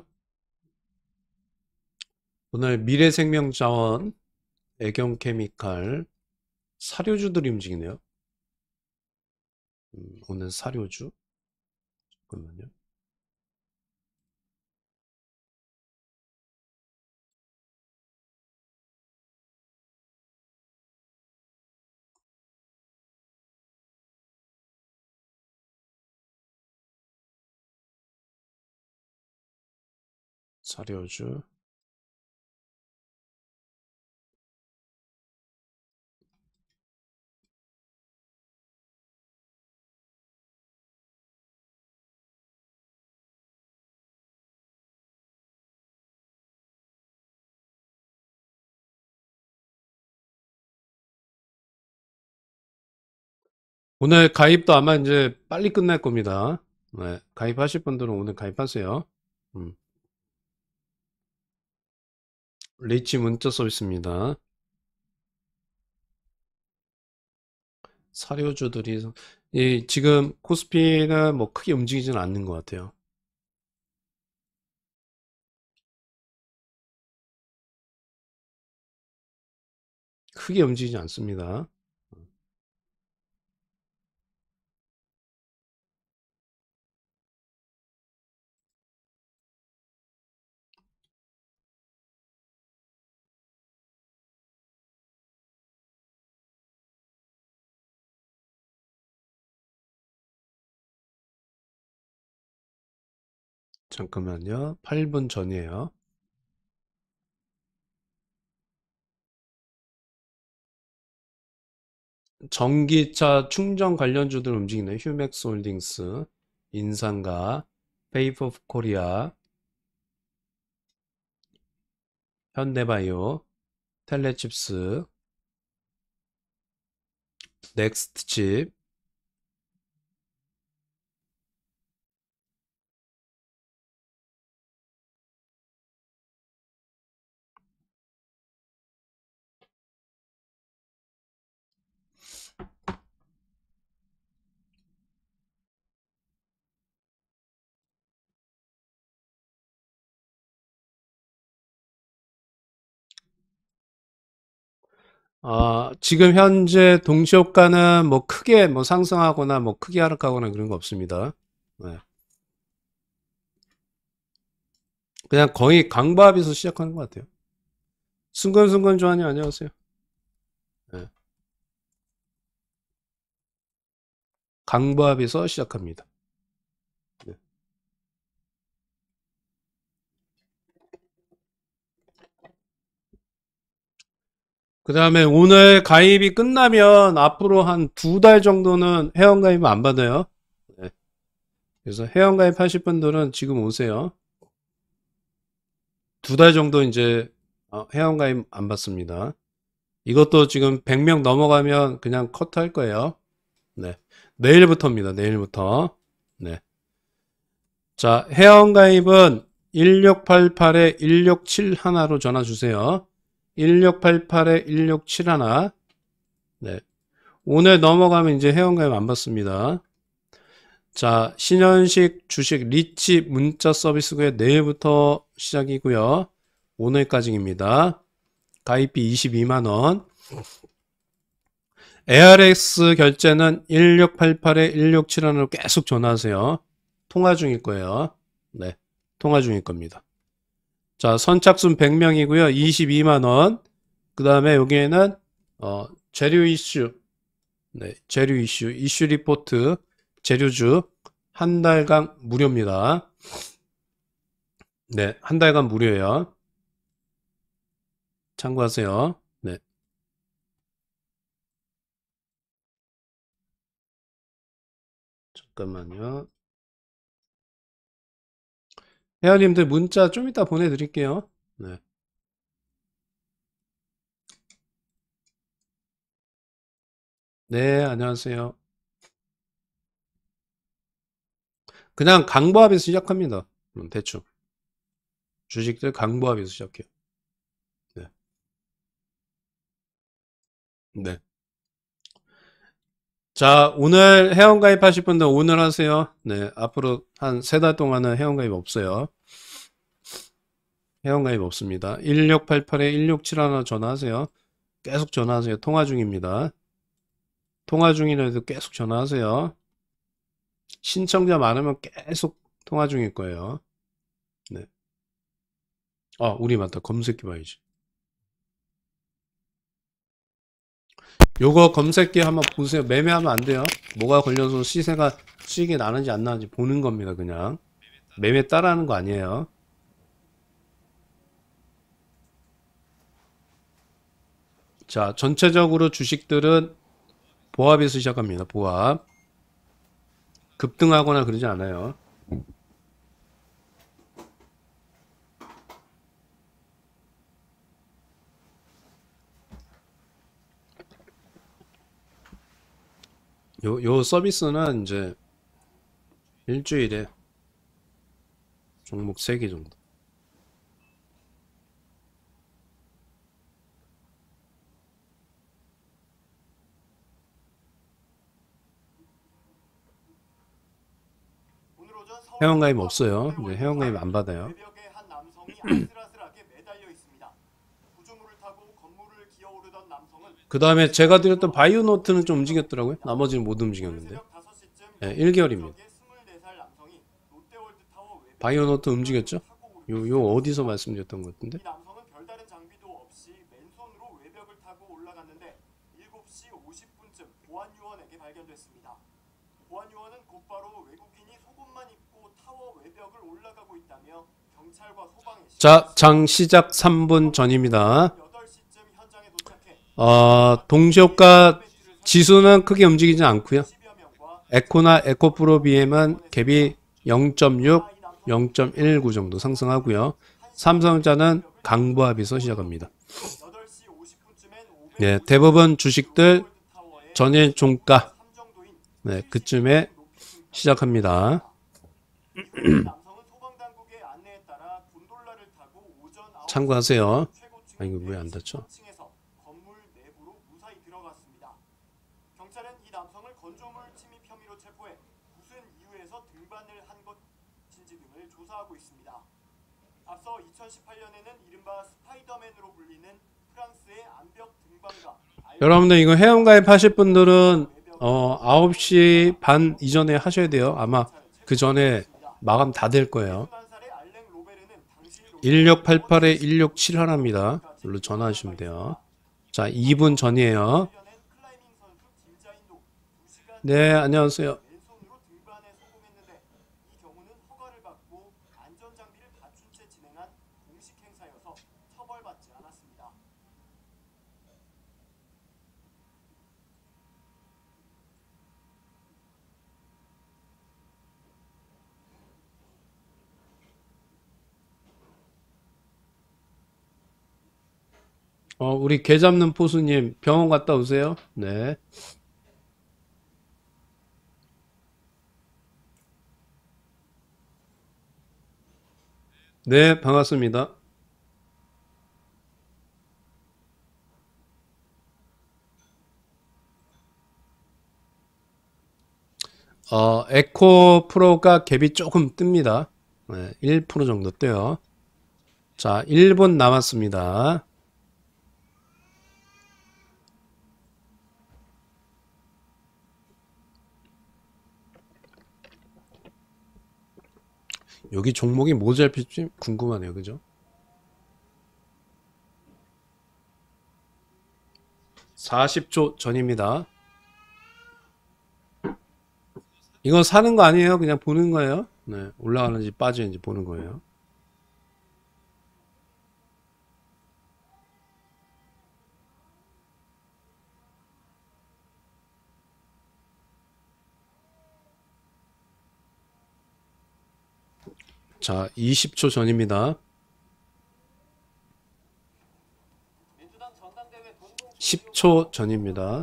오늘 미래생명자원, 애경케미칼, 사료주들이 움직이네요. 음, 오늘 사료주. 잠깐만요. 사료주. 오늘 가입도 아마 이제 빨리 끝날 겁니다. 네, 가입하실 분들은 오늘 가입하세요. 음, 리치 문자 서비스입니다. 사료주들이 이 지금 코스피는 뭐 크게 움직이지는 않는 것 같아요. 크게 움직이지 않습니다. 잠깐만요. 팔 분 전이에요. 전기차 충전 관련주들 움직이네요. 휴맥스 홀딩스, 인상가, 페이퍼 코리아, 현대바이오, 텔레칩스, 넥스트칩. 아, 지금 현재 동시효과는 뭐 크게 뭐 상승하거나 뭐 크게 하락하거나 그런 거 없습니다. 네. 그냥 거의 강보합에서 시작하는 것 같아요. 순간순간 조한이 안녕하세요. 네. 강보합에서 시작합니다. 네. 그 다음에 오늘 가입이 끝나면 앞으로 한 두 달 정도는 회원가입 안 받아요. 네. 그래서 회원가입 하실 분들은 지금 오세요. 두 달 정도 이제 어, 회원가입 안 받습니다. 이것도 지금 백 명 넘어가면 그냥 컷 할 거예요. 네. 내일부터입니다. 내일부터. 네. 자, 회원가입은 일육팔팔에 일육칠일로 전화 주세요. 일육팔팔에 일육칠일. 네. 오늘 넘어가면 이제 회원가입 안 받습니다. 자, 신현식 주식 리치 문자 서비스고요. 내일부터 시작이고요. 오늘까지입니다. 가입비 이십이만 원. 에이알엑스 결제는 일육팔팔에 일육칠일으로 계속 전화하세요. 통화 중일 거예요. 네, 통화 중일 겁니다. 자, 선착순 백 명이고요. 이십이만 원. 그 다음에 여기에는 어, 재료 이슈, 네, 재료 이슈, 이슈 리포트, 재료주 한 달간 무료입니다. 네, 한 달간 무료예요. 참고하세요. 네. 잠깐만요. 회원님들 문자 좀 이따 보내드릴게요. 네. 네, 안녕하세요. 그냥 강보합에서 시작합니다. 음, 대충. 주식들 강보합에서 시작해요. 네. 네. 자, 오늘 회원가입 하실 분들 오늘 하세요. 네, 앞으로 한 세 달 동안은 회원가입 없어요. 회원가입 없습니다. 일육팔팔에 일육칠일 전화하세요. 계속 전화하세요. 통화 중입니다. 통화 중이라도 계속 전화하세요. 신청자 많으면 계속 통화 중일 거예요. 네. 아, 우리 맞다. 검색해 봐야지. 요거 검색기 한번 보세요. 매매하면 안 돼요. 뭐가 걸려서 시세가 수익이 나는지 안 나는지 보는 겁니다. 그냥 매매 따라하는 거 아니에요. 자, 전체적으로 주식들은 보합에서 시작합니다. 보합. 급등하거나 그러지 않아요. 요, 요 서비스는 이제 일주일에 종목 세 개 정도. 회원가입 없어요. 네, 회원가입 안 받아요. 그 다음에 제가 드렸던 바이오노트는 좀 움직였더라고요. 나머지는 못 움직였는데. 네, 일 개월입니다. 바이오노트 움직였죠? 요, 요 어디서 말씀드렸던 것 같은데? 자, 장 시작 삼 분 전입니다. 어, 동시효과 지수는 크게 움직이지 않고요. 에코나 에코프로 비엠은 갭이 영 점 육, 영 점 일구 정도 상승하고요. 삼성전자는 강보합에서 시작합니다. 네, 대부분 주식들 전일 종가 네, 그쯤에 시작합니다. 참고하세요. 아, 이거 왜 안 닫혀? 경찰은 이 남성을 건조물 침입 혐의로 체포해 무슨 이유에서 등반을 한 것인지 등을 조사하고 있습니다. 앞서 이천십팔 년에는 이른바 스파이더맨으로 불리는 프랑스의 암벽 등반가 여러분들 이거 회원가입 하실 분들은 어, 아홉 시 반 이전에 하셔야 돼요. 아마 그 전에 마감 다 될 거예요. 일육팔팔에 일육칠일입니다. 별로 전화하시면 돼요. 자, 이 분 전이에요. 네, 안녕하세요. 어, 우리 개 잡는 포수님 병원 갔다 오세요. 네. 네, 반갑습니다. 어, 에코 프로가 갭이 조금 뜹니다. 네, 일 퍼센트 정도 떠요. 자, 일 분 남았습니다. 여기 종목이 뭐 잡힐지 궁금하네요. 그죠? 사십 초 전입니다. 이거 사는 거 아니에요. 그냥 보는 거예요. 네, 올라가는지 빠지는지 보는 거예요. 자, 이십 초 전입니다. 십 초 전입니다.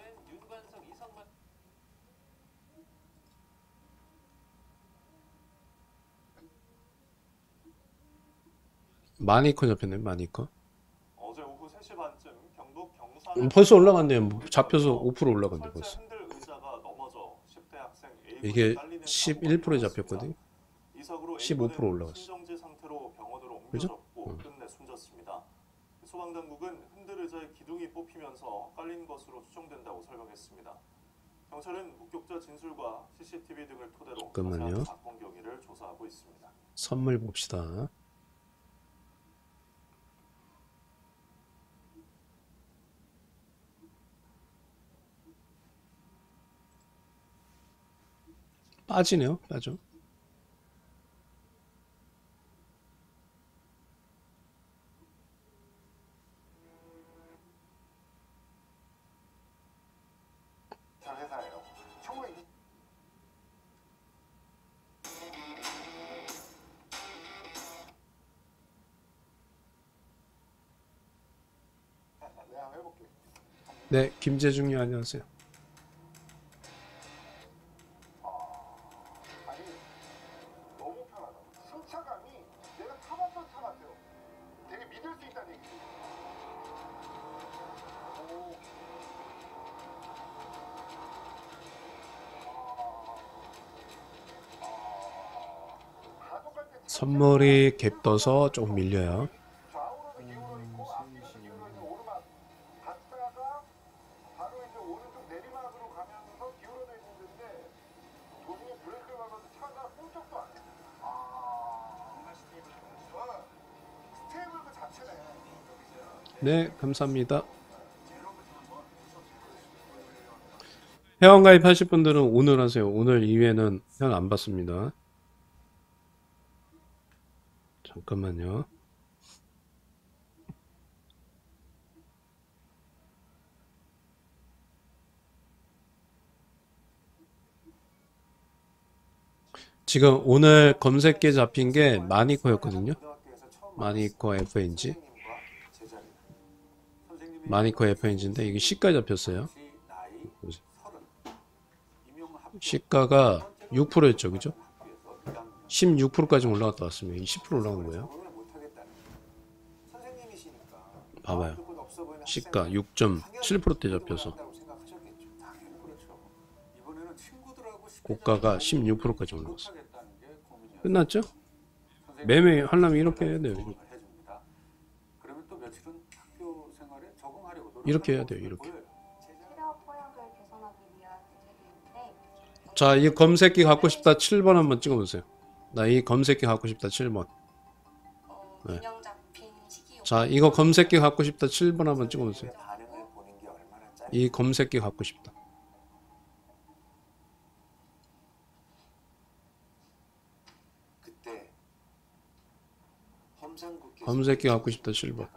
마니커 잡혔네. 마니커. 어제 오후 세 시 반쯤 경북 경산 음, 벌써 올라갔네요. 뭐 잡혀서 오 퍼센트 올라갔네 벌써. 흔들 의자가 넘어져 십 대 학생 이게 A군이 깔리는 십일 퍼센트 사고가 잡혔거든요. 일어났습니다. 이석으로 십오 퍼센트 A군은 올라갔어. 심정지 상태로 병원으로 그죠? 옮겨졌고 응. 끝내 숨졌습니다. 소방당국은 흔들 의자의 기둥이 뽑히면서 깔린 것으로 추정된다고 설명했습니다. 경찰은 목격자 진술과 씨씨티비 등을 토대로 잠깐만요. 자세한 사건 경위를 조사하고 있습니다. 선물 봅시다. 빠지네요. 빠져. 잘 회사예요. 총무이 내가 한번 해볼게. 네, 김재중님 안녕하세요. 아니 너무 편하다. 승차감이 내가 타봤던 차 같아요. 되게 믿을 수 있다는 얘기지. 오. 가족할 때 선물이 갭 떠서 조금 밀려요. 좌우로는 기울어 있고 앞뒤로는 기울어 있는 오르막 갔다가 바로 이제 오른쪽 내리막으로 가면서 기울어져 있는데 도중에 브레이크를 밟아도 차가 꼼짝도 안 해. 아, 정말 스테이블. 어, 스테이블 그 자체네. 네, 감사합니다. 회원 가입하실 분들은 오늘 하세요. 오늘 이후에는 회원 안 받습니다. 잠깐만요. 지금 오늘 검색기에 잡힌 게 마니커였거든요. 마니커 에프엔지. 마니커 에프엔지인데 이게 시가 잡혔어요. 시가가 육 퍼센트였죠. 그죠? 십육 퍼센트까지 올라갔다 왔으면 십 퍼센트 올라간 거예요. 봐봐요. 시가 육 점 칠 퍼센트대 잡혀서 고가가 십육 퍼센트까지 올라갔어. 끝났죠? 매매 하려면 이렇게 해야 돼요. 이렇게, 이렇게 해야 돼요. 이렇게. 자, 이 검색기 갖고 싶다 칠 번 한번 찍어보세요. 나 이 검색기 갖고 싶다 칠 번. 네. 자, 이거 검색기 갖고 싶다 칠 번 한번 찍어보세요. 이 검색기 갖고 싶다. 검색기 갖고 싶다 칠 번.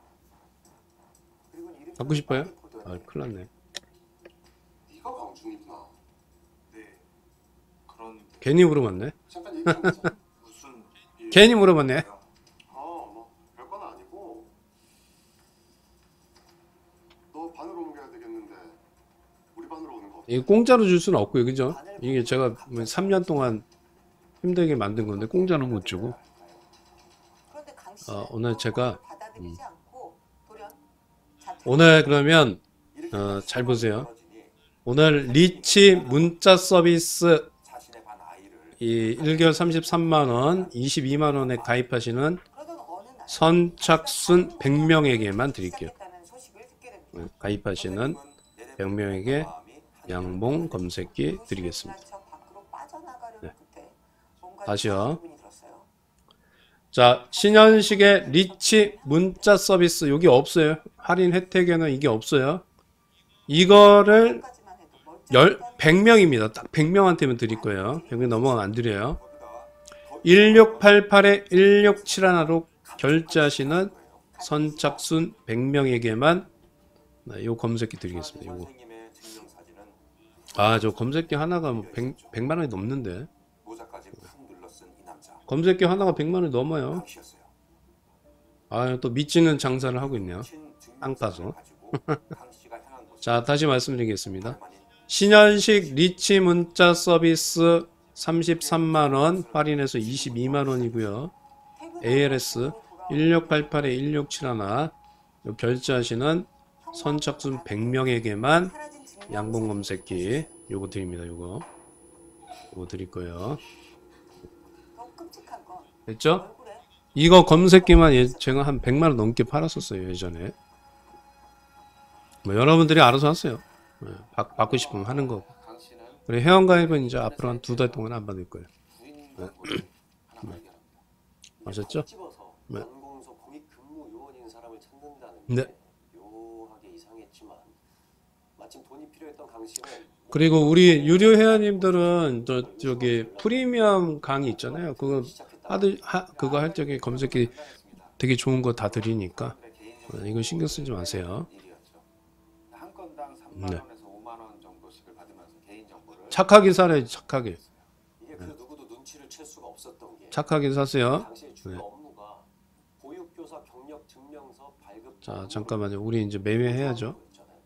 갖고 싶어요? 아, 큰일 났네. 네가 광중이구나. 네. 그런 괜히 물어봤네. 잠깐 얘기 좀 하자. 무슨 일? 괜히 물어봤네. 아, 뭐 별건 아니고 너 반으로 옮겨야 되겠는데 우리 반으로 오는 거. 이거 공짜로 줄 수는 없고요. 그죠? 이게 제가 삼 년 동안 힘들게 만든 건데 공짜는 못 주고. 어, 오늘 제가 음, 오늘 그러면 어, 잘 보세요. 오늘 리치 문자 서비스 이 일 개월 삼십삼만 원, 이십이만 원에 가입하시는 선착순 백 명에게만 드릴게요. 네, 가입하시는 백 명에게 양봉 검색기 드리겠습니다. 네. 다시요. 자, 신현식의 리치 문자 서비스 여기 없어요. 할인 혜택에는 이게 없어요. 이거를 열, 백 명입니다. 딱 백 명한테만 드릴 거예요. 여기 넘어가면 안 드려요. 일육팔팔 일육칠일로 결제하시는 선착순 백 명에게만 요 검색기 드리겠습니다. 요거. 아, 저 검색기 하나가 뭐 백, 백만 원이 넘는데. 검색기 하나가 백만 원이 넘어요. 아, 또 믿지는 장사를 하고 있네요. 땅 파서. 자, 다시 말씀드리겠습니다. 신현식 리치 문자 서비스 삼십삼만 원 할인해서 이십이만 원이고요. 에이엘에스 일육팔팔 일육칠일 결제하시는 선착순 백 명에게만 양봉 검색기 요거 드립니다. 요거 요거 드릴 거예요. 됐죠? 이거 검색기만 예, 제가 한 백만 원 넘게 팔았었어요. 예전에. 뭐 여러분들이 알아서 하세요. 네, 받, 받고 싶으면 하는 거고. 그리고 회원가입은 이제 앞으로 한 두 달 동안 안 받을 거예요. 네. 네. 아셨죠? 네. 네. 그리고 우리 유료 회원님들은 저 저기 프리미엄 강의 있잖아요. 그거 하드 하 그거 할 적에 검색기 되게 좋은 거 다 드리니까 네, 이거 신경 쓰지 마세요. 네. 착하게 살아야지 착하게. 네. 착하게 사세요. 네. 자 잠깐만요. 우리 이제 매매해야죠.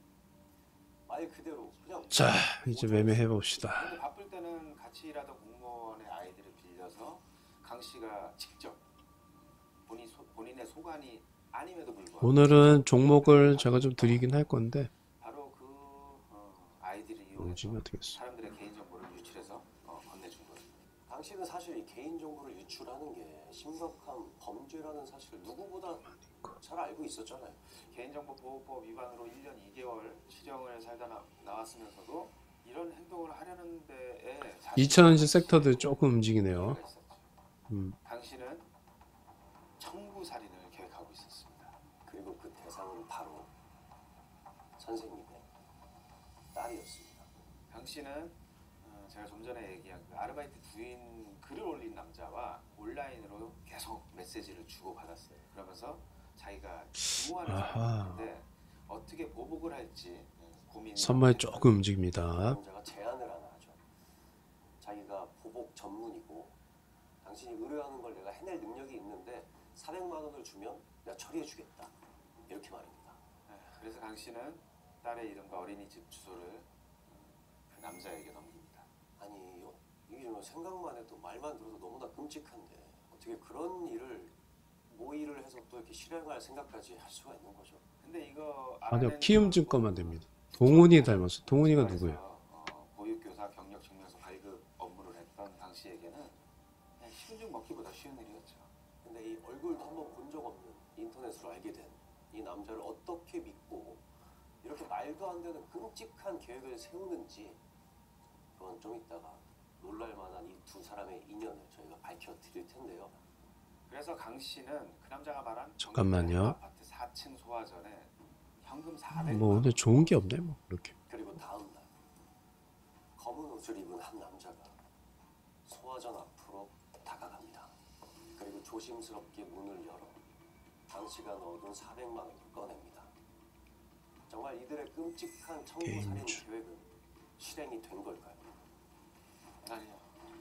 자 이제 매매해 봅시다. 바쁠 때는 같이 일하던 공무원의 아이들을 빌려서 강 씨가 직접 본인 소, 본인의 소관이 아님에도 불구하고 오늘은 종목을 제가 좀 드리긴 할 건데 바로 그 어, 아이들이 이용해서 사람들의 개인 정보를 유출해서 어, 건네준 거죠. 강 씨는 사실 이 개인 정보를 유출하는 게 심각한 범죄라는 사실을 누구보다 잘 알고 있었잖아요. 개인정보보호법 위반으로 일 년 이 개월 실형을 살다 나, 나왔으면서도 이런 행동을 하려는 데에 이천 원씩 섹터들 조금 움직이네요. 음. 당신은 청부 살인을 계획하고 있었습니다. 그리고 그 대상은 바로 선생님의 딸이었습니다. 당신은 어, 제가 좀 전에 얘기한 그 아르바이트 부인 글을 올린 남자와 온라인으로 계속 메시지를 주고받았어요. 그러면서 자기가 기모하는 사람인데 어떻게 보복을 할지 고민이 선물 조금 움직입니다. 남자가 제안을 하나 하죠. 자기가 보복 전문이고 당신이 의뢰하는 걸 내가 해낼 능력이 있는데 사백만 원을 주면 내가 처리해주겠다. 이렇게 말입니다. 그래서 당신은 딸의 이름과 어린이집 주소를 그 남자에게 넘깁니다. 아니 이게 뭐 생각만 해도 말만 들어도 너무나 끔찍한데 어떻게 그런 일을 모의를 해서 또 이렇게 실행할 생각까지 할 수가 있는 거죠. 근데 이거 아니요, 키움증 거만 됩니다. 동훈이 닮았어요. 동훈이가 누구예요? 어, 보육교사 경력 증명서 발급 업무를 했던 당시에게는 그냥 키움증 먹기보다 쉬운 일이었죠. 근데 이 얼굴도 한번 본 적 없는 인터넷으로 알게 된 이 남자를 어떻게 믿고 이렇게 말도 안 되는 끔찍한 계획을 세우는지 그건 좀 이따가 놀랄 만한 이 두 사람의 인연을 저희가 밝혀드릴 텐데요. 그래서 강 씨는 그 남자가 말한 잠깐만요. 아파트 사 층 소화전에 현금 사백만 뭐 오늘 좋은 게 없네 뭐 그렇게. 그리고 다음 날 검은 옷을 입은 한 남자가 소화전 앞으로 다가갑니다. 그리고 조심스럽게 문을 열어 강 씨가 넣어둔 사백만 원을 꺼냅니다. 정말 이들의 끔찍한 청부 살인 계획은 실행이 된 걸까요? 아니요.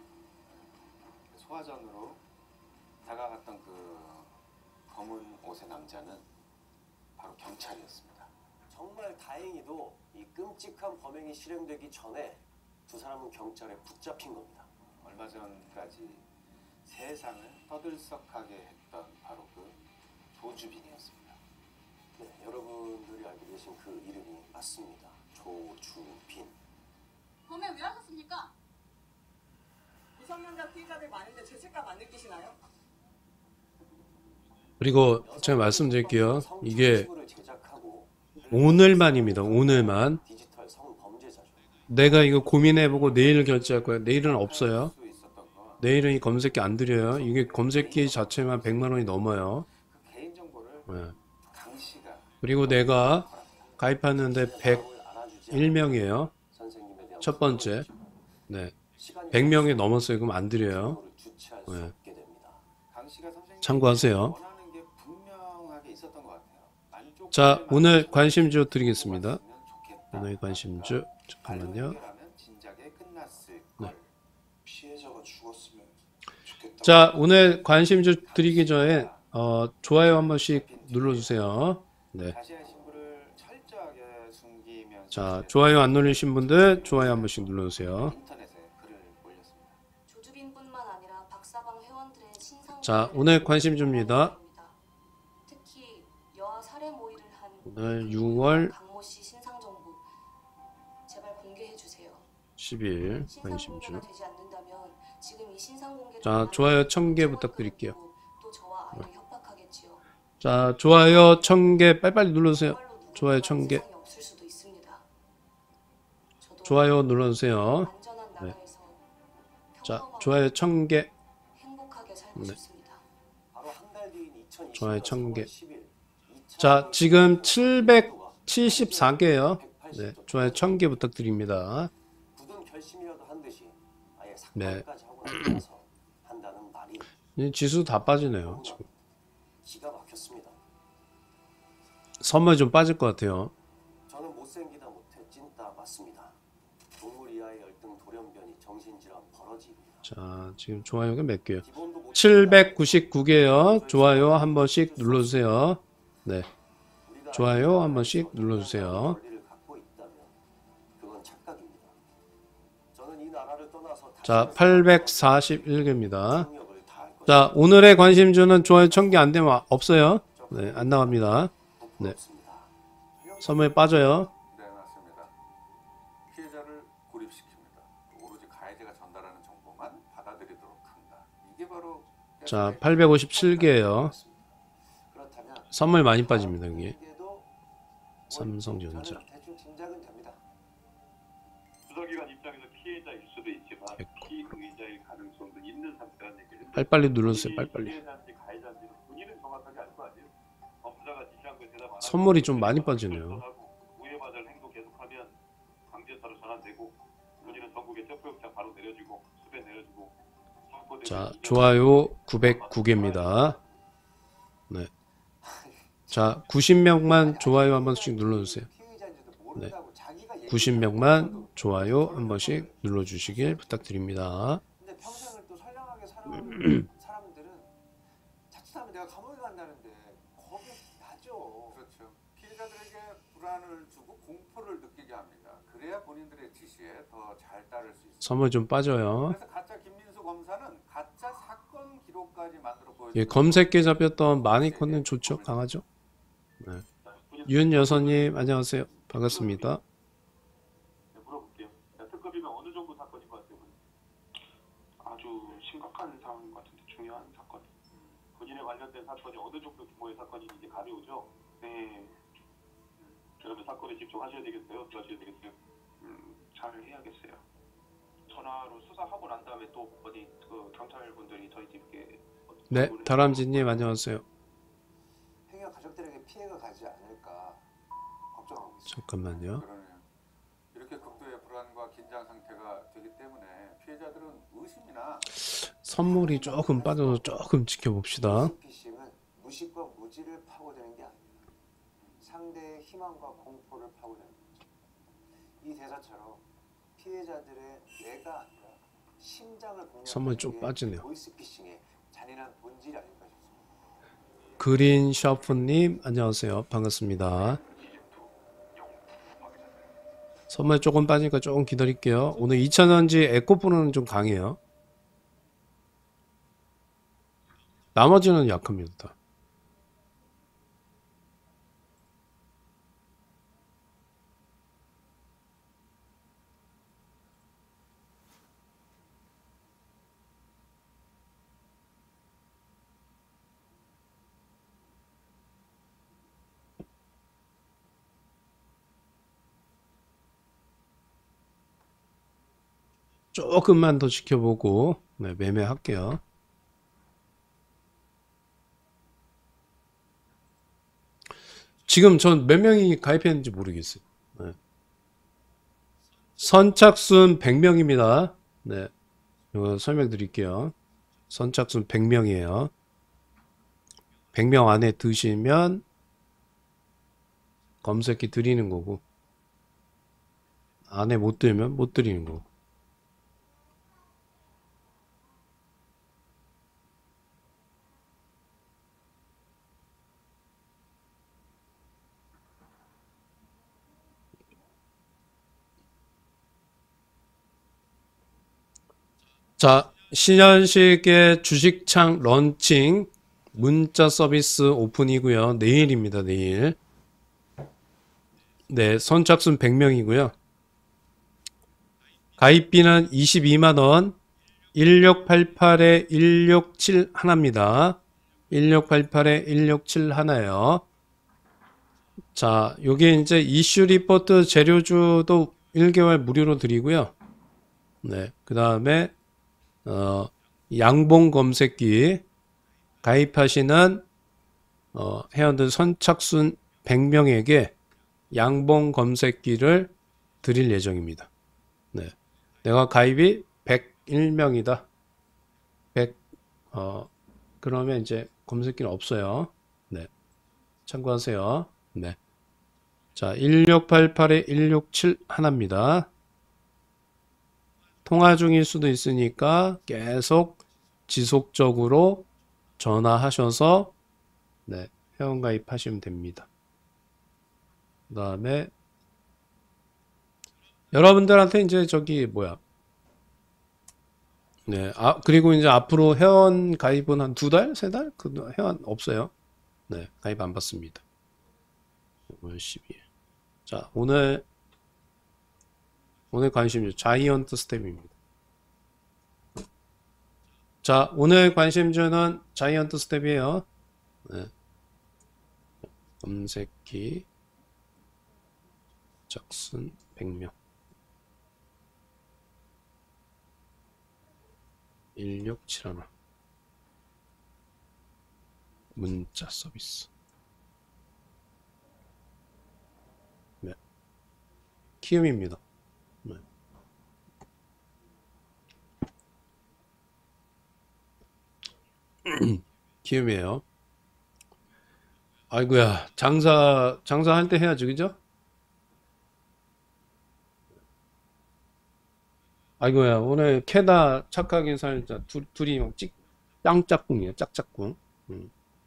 소화전으로 다가갔던 그 검은 옷의 남자는 바로 경찰이었습니다. 정말 다행히도 이 끔찍한 범행이 실행되기 전에 두 사람은 경찰에 붙잡힌 겁니다. 얼마 전까지 세상을 떠들썩하게 했던 바로 그 조주빈이었습니다. 네, 여러분들이 알고 계신 그 이름이 맞습니다. 조주빈. 범행 왜 하셨습니까? 미성년자 피의자들 많은데 죄책감 안 느끼시나요? 그리고 제가 말씀드릴게요. 이게 성추행을 제작하고 오늘만입니다. 오늘만. 디지털 성범죄자죠. 내가 이거 고민해보고 내일 결제할 거야. 내일은 없어요. 수 있었던 건 내일은 이 검색기 안 드려요. 이게 검색기 자체만 백만 원이 넘어요. 그 개인 정보를 네. 강 씨가 그리고 내가 거랍니다. 가입하는데 백일 명이에요. 선생님에 대한 첫 번째. 네. 시간이 백 명이 넘었어요. 그럼 안 드려요. 정보를 주체할 수 네. 없게 됩니다. 강 씨가 선생님 참고하세요. 원하는 게 분명하게 있었던 것 같아요. 만족감을 자, 오늘 만족시키는 관심주 드리겠습니다. 정보가 있으면 좋겠다. 오늘 관심주. 잠깐만요. 해결하면 진작에 끝났을 네. 걸. 피해자가 죽었으면 좋겠다. 자, 오늘 관심주 드리기 전에 어, 좋아요 한 번씩 눌러주세요. 네. 자신의 신분을 철저하게 숨기면서 자, 좋아요 안 누르신 분들 좋아요 한 번씩 눌러주세요. 인터넷에 글을 올렸습니다. 조주빈뿐만 아니라 박사방 회원들의 신상 자, 오늘 관심주입니다. 특히 여아 살해 모의를 한 오늘 유월 강모 씨 신상 정보 제발 공개해 주세요. 십일 신상 관심주. 공개가 되지 않는다면 지금 이 신상 공개를 자, 원하는 좋아요 천 개 채널 부탁드릴게요. 그룹도 또 저와 아이를 협박하겠지요. 자, 좋아요 천 개 빨리빨리 눌러주세요. 정말로 누군가 좋아요 천 개. 세상에 없을 수도 있습니다. 저도 좋아요 눌러주세요. 안전한 네. 나라에서 자, 평범하고 좋아요 천 개. 행복하게 살고 네. 싶습니다. 바로 한 달 뒤인 이천이십 좋아요 천 개. 삼월 십일 자, 지금 칠백칠십사 개요. 네, 좋아요 천 개 부탁드립니다. 굳은 결심이라도 한 듯이 아예 네. 삭발까지 하고 나서 한다는 말이 이 지수 다 빠지네요. 지금 기가 막혔습니다. 선물 좀 빠질 것 같아요. 저는 못생기다 못해 찐따 맞습니다. 동물 이하의 열등 돌연변이 정신질환 버러지입니다. 자, 지금 좋아요가 몇 개요? 기본도 못 칠백구십구 개요. 좋아요 한 번씩 눌러주세요. 네, 우리가 좋아요 한 번씩 눌러주세요. 권리를 갖고 있다면 그건 착각입니다. 저는 이 나라를 떠나서 자, 팔백사십일 개입니다. 능력을 다할 것입니다. 자, 오늘의 관심주는 좋아요 천 개 안 되면 없어요. 네, 안 나갑니다. 네. 부끄럽습니다. 선물 빠져요. 네, 맞습니다. 피해자를 고립시킵니다. 오로지 가해자가 전달하는 정보만 받아들이도록 한다. 이게 바로 자, 팔백오십칠 개예요. 그렇다면 선물 많이 빠집니다, 여기. 이게도 삼성전자. 저는 대충 짐작은 됩니다. 수사기관 입장에서 피해자일 수도 있지만 됐고. 피의자일 가능성도 있는 상태라는 얘기를 빨리빨리 눌러주세요, 빨리빨리. 피해자인지 가해자인지는 본인은 정확하게 알 거 아니에요. 검사가 지시한 거에 대답 안 하고 선물이 좀 많이 빠지네요. 우회받을 행동 계속하면 강제사로 전환되고 본인은 전국에 체포영장 바로 내려지고 수배 내려지고 선포되고 자, 이게 좋아요 구백구 개입니다. 네. 자, 구십 명만 좋아요 한 번씩 눌러주세요. 피의자인지도 모른다고 자기가 얘기를 구십 명만 좋아요 한 번씩 눌러주시길 부탁드립니다. 근데 평생을 또 선량하게 살아온 사람들은 자칫하면 내가 감옥에 간다는데 겁이 나죠. 그렇죠. 피해자들에게 불안을 주고 공포를 느끼게 합니다. 그래야 본인들의 지시에 더 잘 따를 수 있습니다. 선물 좀 빠져요. 그래서 가짜 김민수 검사는 가짜 사건 기록까지 만들어 보여주고 예, 검색기에 잡혔던 마니콘은 좋죠? 강하죠? 네. 윤 여사님 안녕하세요. 반갑습니다. 네, 물어볼게요. 야, 특급이면 어느 정도 사건인 것 같아요? 아주 심각한 상황인 것 같은데 중요한 사건. 본인에 관련된 사건이 어느 정도 규모의 사건인지 이제 감이 오죠. 네. 그러면 사건에 집중하셔야 되겠어요. 들어가셔야 되겠어요. 음, 잘 해야겠어요. 전화로 수사하고 난 다음에 또 어디 그 경찰분들이 저희 집에 네, 다람쥐님 안녕하세요. 행여 가족들에게 피해가 가지 않을까 걱정하고 있습니다. 잠깐만요. 그러네요. 이렇게 극도의 불안과 긴장 상태가 되기 때문에 피해자들은 의심이나 선물이 조금 빠져서 조금 지켜봅시다. 피싱은 무식과 무지를 파고드는 게 아닙니다. 상대의 희망과 공포를 파고드는 거죠. 이 대사처럼 피해자들의 뇌가 아니라 심장을 공략하는 선물 좀 게 빠지네요. 보이스피싱의 잔인한 본질이 아닐까 싶습니다. 그린 샤프님 안녕하세요. 반갑습니다. 선물 조금 빠지니까 조금 기다릴게요. 오늘 이천 원지 에코프로는 좀 강해요. 나머지는 약합니다. 조금만 더 지켜보고 네, 매매할게요. 지금 전 몇 명이 가입했는지 모르겠어요. 네. 선착순 백 명입니다. 네. 이거 설명드릴게요. 선착순 백 명이에요. 백 명 안에 드시면 검색기 드리는 거고, 안에 못 들면 못 드리는 거고. 자, 신현식의 주식창 런칭 문자 서비스 오픈이고요. 내일입니다, 내일. 네, 선착순 백 명이고요. 가입비는 이십이만 원, 일육팔팔에 일육칠일입니다. 일육팔팔에 일육칠일에요. 자, 요게 이제 이슈 리포트 재료주도 일 개월 무료로 드리고요. 네, 그 다음에 어, 양봉 검색기 가입하시는 어, 회원들 선착순 백 명에게 양봉 검색기를 드릴 예정입니다. 네, 내가 가입이 백일 명이다. 백, 어, 그러면 이제 검색기는 없어요. 네, 참고하세요. 네. 자, 일육팔팔에 일육칠일입니다. 통화 중일 수도 있으니까 계속 지속적으로 전화하셔서 네, 회원 가입하시면 됩니다. 그 다음에 여러분들한테 이제 저기 뭐야 네, 아 그리고 이제 앞으로 회원 가입은 한 두 달? 세 달? 그 회원 없어요. 네, 가입 안 받습니다. 오월 십이일. 자, 오늘 오늘 관심주 자이언트 스텝입니다. 자, 오늘 관심주는 자이언트 스텝이에요. 네. 검색기 작순 백 명 일육칠일 문자 서비스. 네. 키움입니다. 네. 키움이에요. 아이고야, 장사 장사할 때 해야지, 그죠? 아이고야, 오늘 캐다 착하게 살자. 둘, 둘이 막 찍, 짱짝꿍이에요, 짝짝꿍. 음.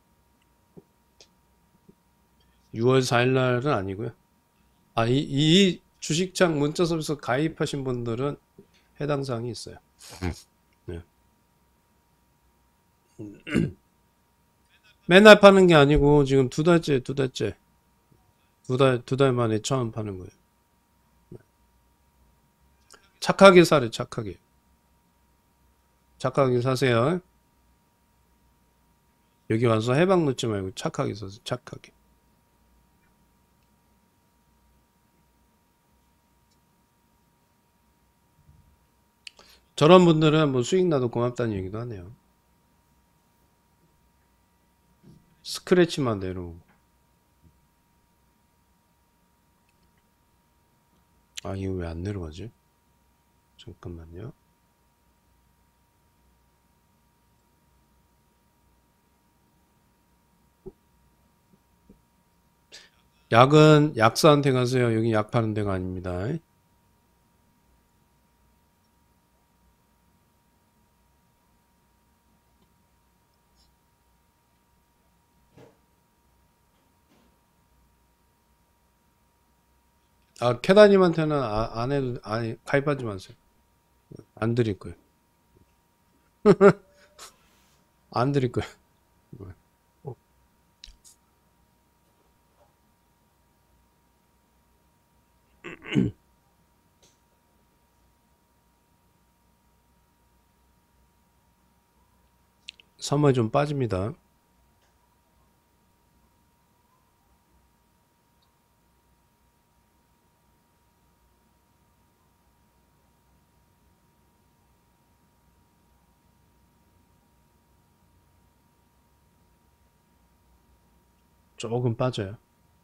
유월 사일 날은 아니고요. 아, 이, 이 주식창 문자 서비스 가입하신 분들은 해당 사항이 있어요. 네. 맨날 파는 게 아니고 지금 두 달째, 두 달째, 두 달, 두 달 만에 처음 파는 거예요. 착하게 사래, 착하게. 착하게 사세요. 여기 와서 해방 놓지 말고 착하게 사세요, 착하게. 저런 분들은 뭐 수익 나도 고맙다는 얘기도 하네요. 스크래치만 내려오고. 아, 이거 왜 안 내려가지? 잠깐만요. 약은 약사한테 가세요. 여기 약 파는 데가 아닙니다. 아, 캐다님한테는 아, 안 해도, 아니, 가입하지 마세요. 안 드릴 거예요. 안 드릴 거예요. 선물 좀 빠집니다. 조금 빠져요.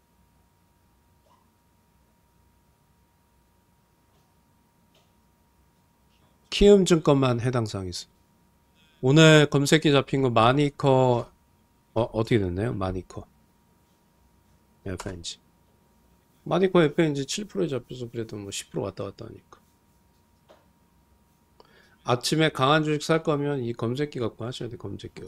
키움증권만 해당 사항이 있어요. 오늘 검색기 잡힌 거 마니커 어, 어떻게 됐나요? 마니커 에프엔지 마니커 에프엔지 칠 퍼센트에 잡혀서 그래도 뭐 십 퍼센트 왔다 갔다 하니까. 아침에 강한 주식 살 거면 이 검색기 갖고 하셔야 돼. 검색기.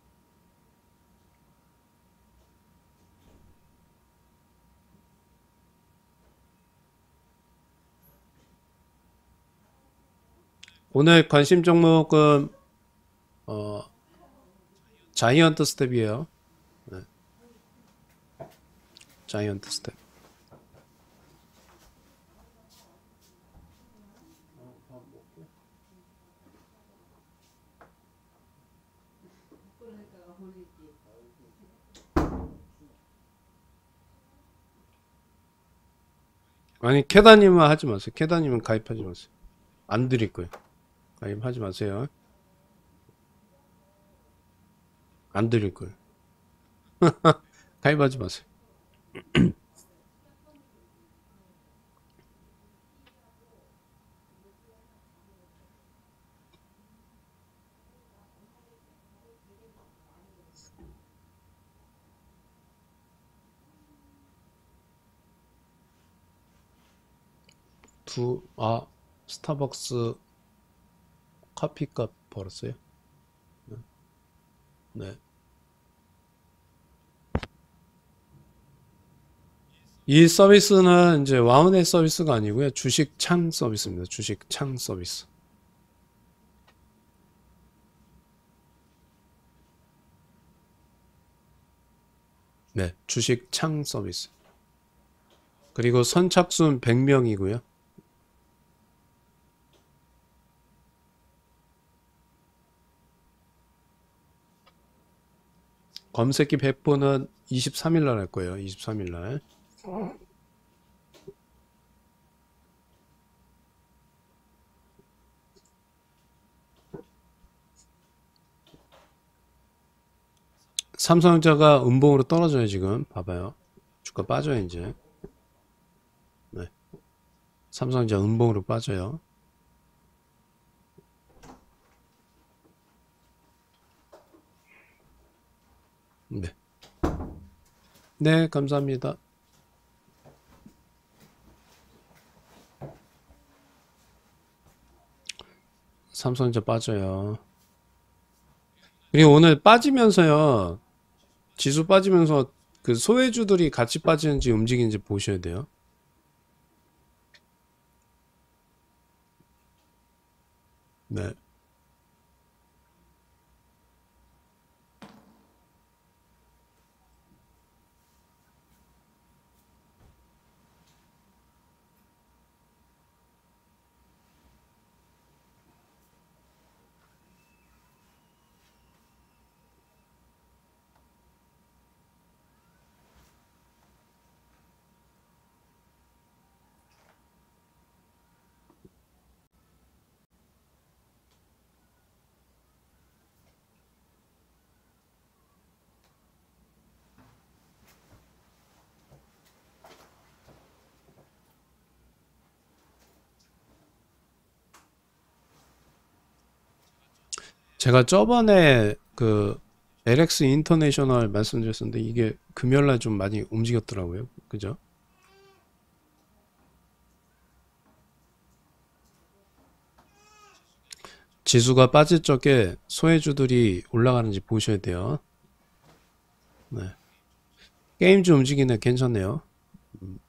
오늘 관심 종목은 어, 자이언트 스텝이에요. 네. 자이언트 스텝. 아니 캐다님은 하지 마세요. 캐다님은 가입하지 마세요. 안 드릴 거예요. 가입하지 마세요. 안 드릴 거예요. 가입하지 마세요. 두, 아, 스타벅스 커피값 벌었어요? 네. 이 서비스는 이제 와운의 서비스가 아니고요. 주식 창 서비스입니다. 주식 창 서비스. 네, 주식 창 서비스. 그리고 선착순 백 명이고요. 검색기 배포는 이십삼 일 날 할 거예요. 이십삼 일 날. 삼성전자가 음봉으로 떨어져요. 지금 봐봐요. 주가 빠져요. 이제. 네. 삼성전자 음봉으로 빠져요. 네. 네, 감사합니다. 삼성전자 빠져요. 그리고 오늘 빠지면서요. 지수 빠지면서 그 소외주들이 같이 빠지는지 움직이는지 보셔야 돼요. 네. 제가 저번에 그 엘엑스 인터내셔널 말씀드렸었는데 이게 금요일날 좀 많이 움직였더라고요. 그죠? 지수가 빠질 적에 소외주들이 올라가는지 보셔야 돼요. 네. 게임주 움직이네. 괜찮네요. 음.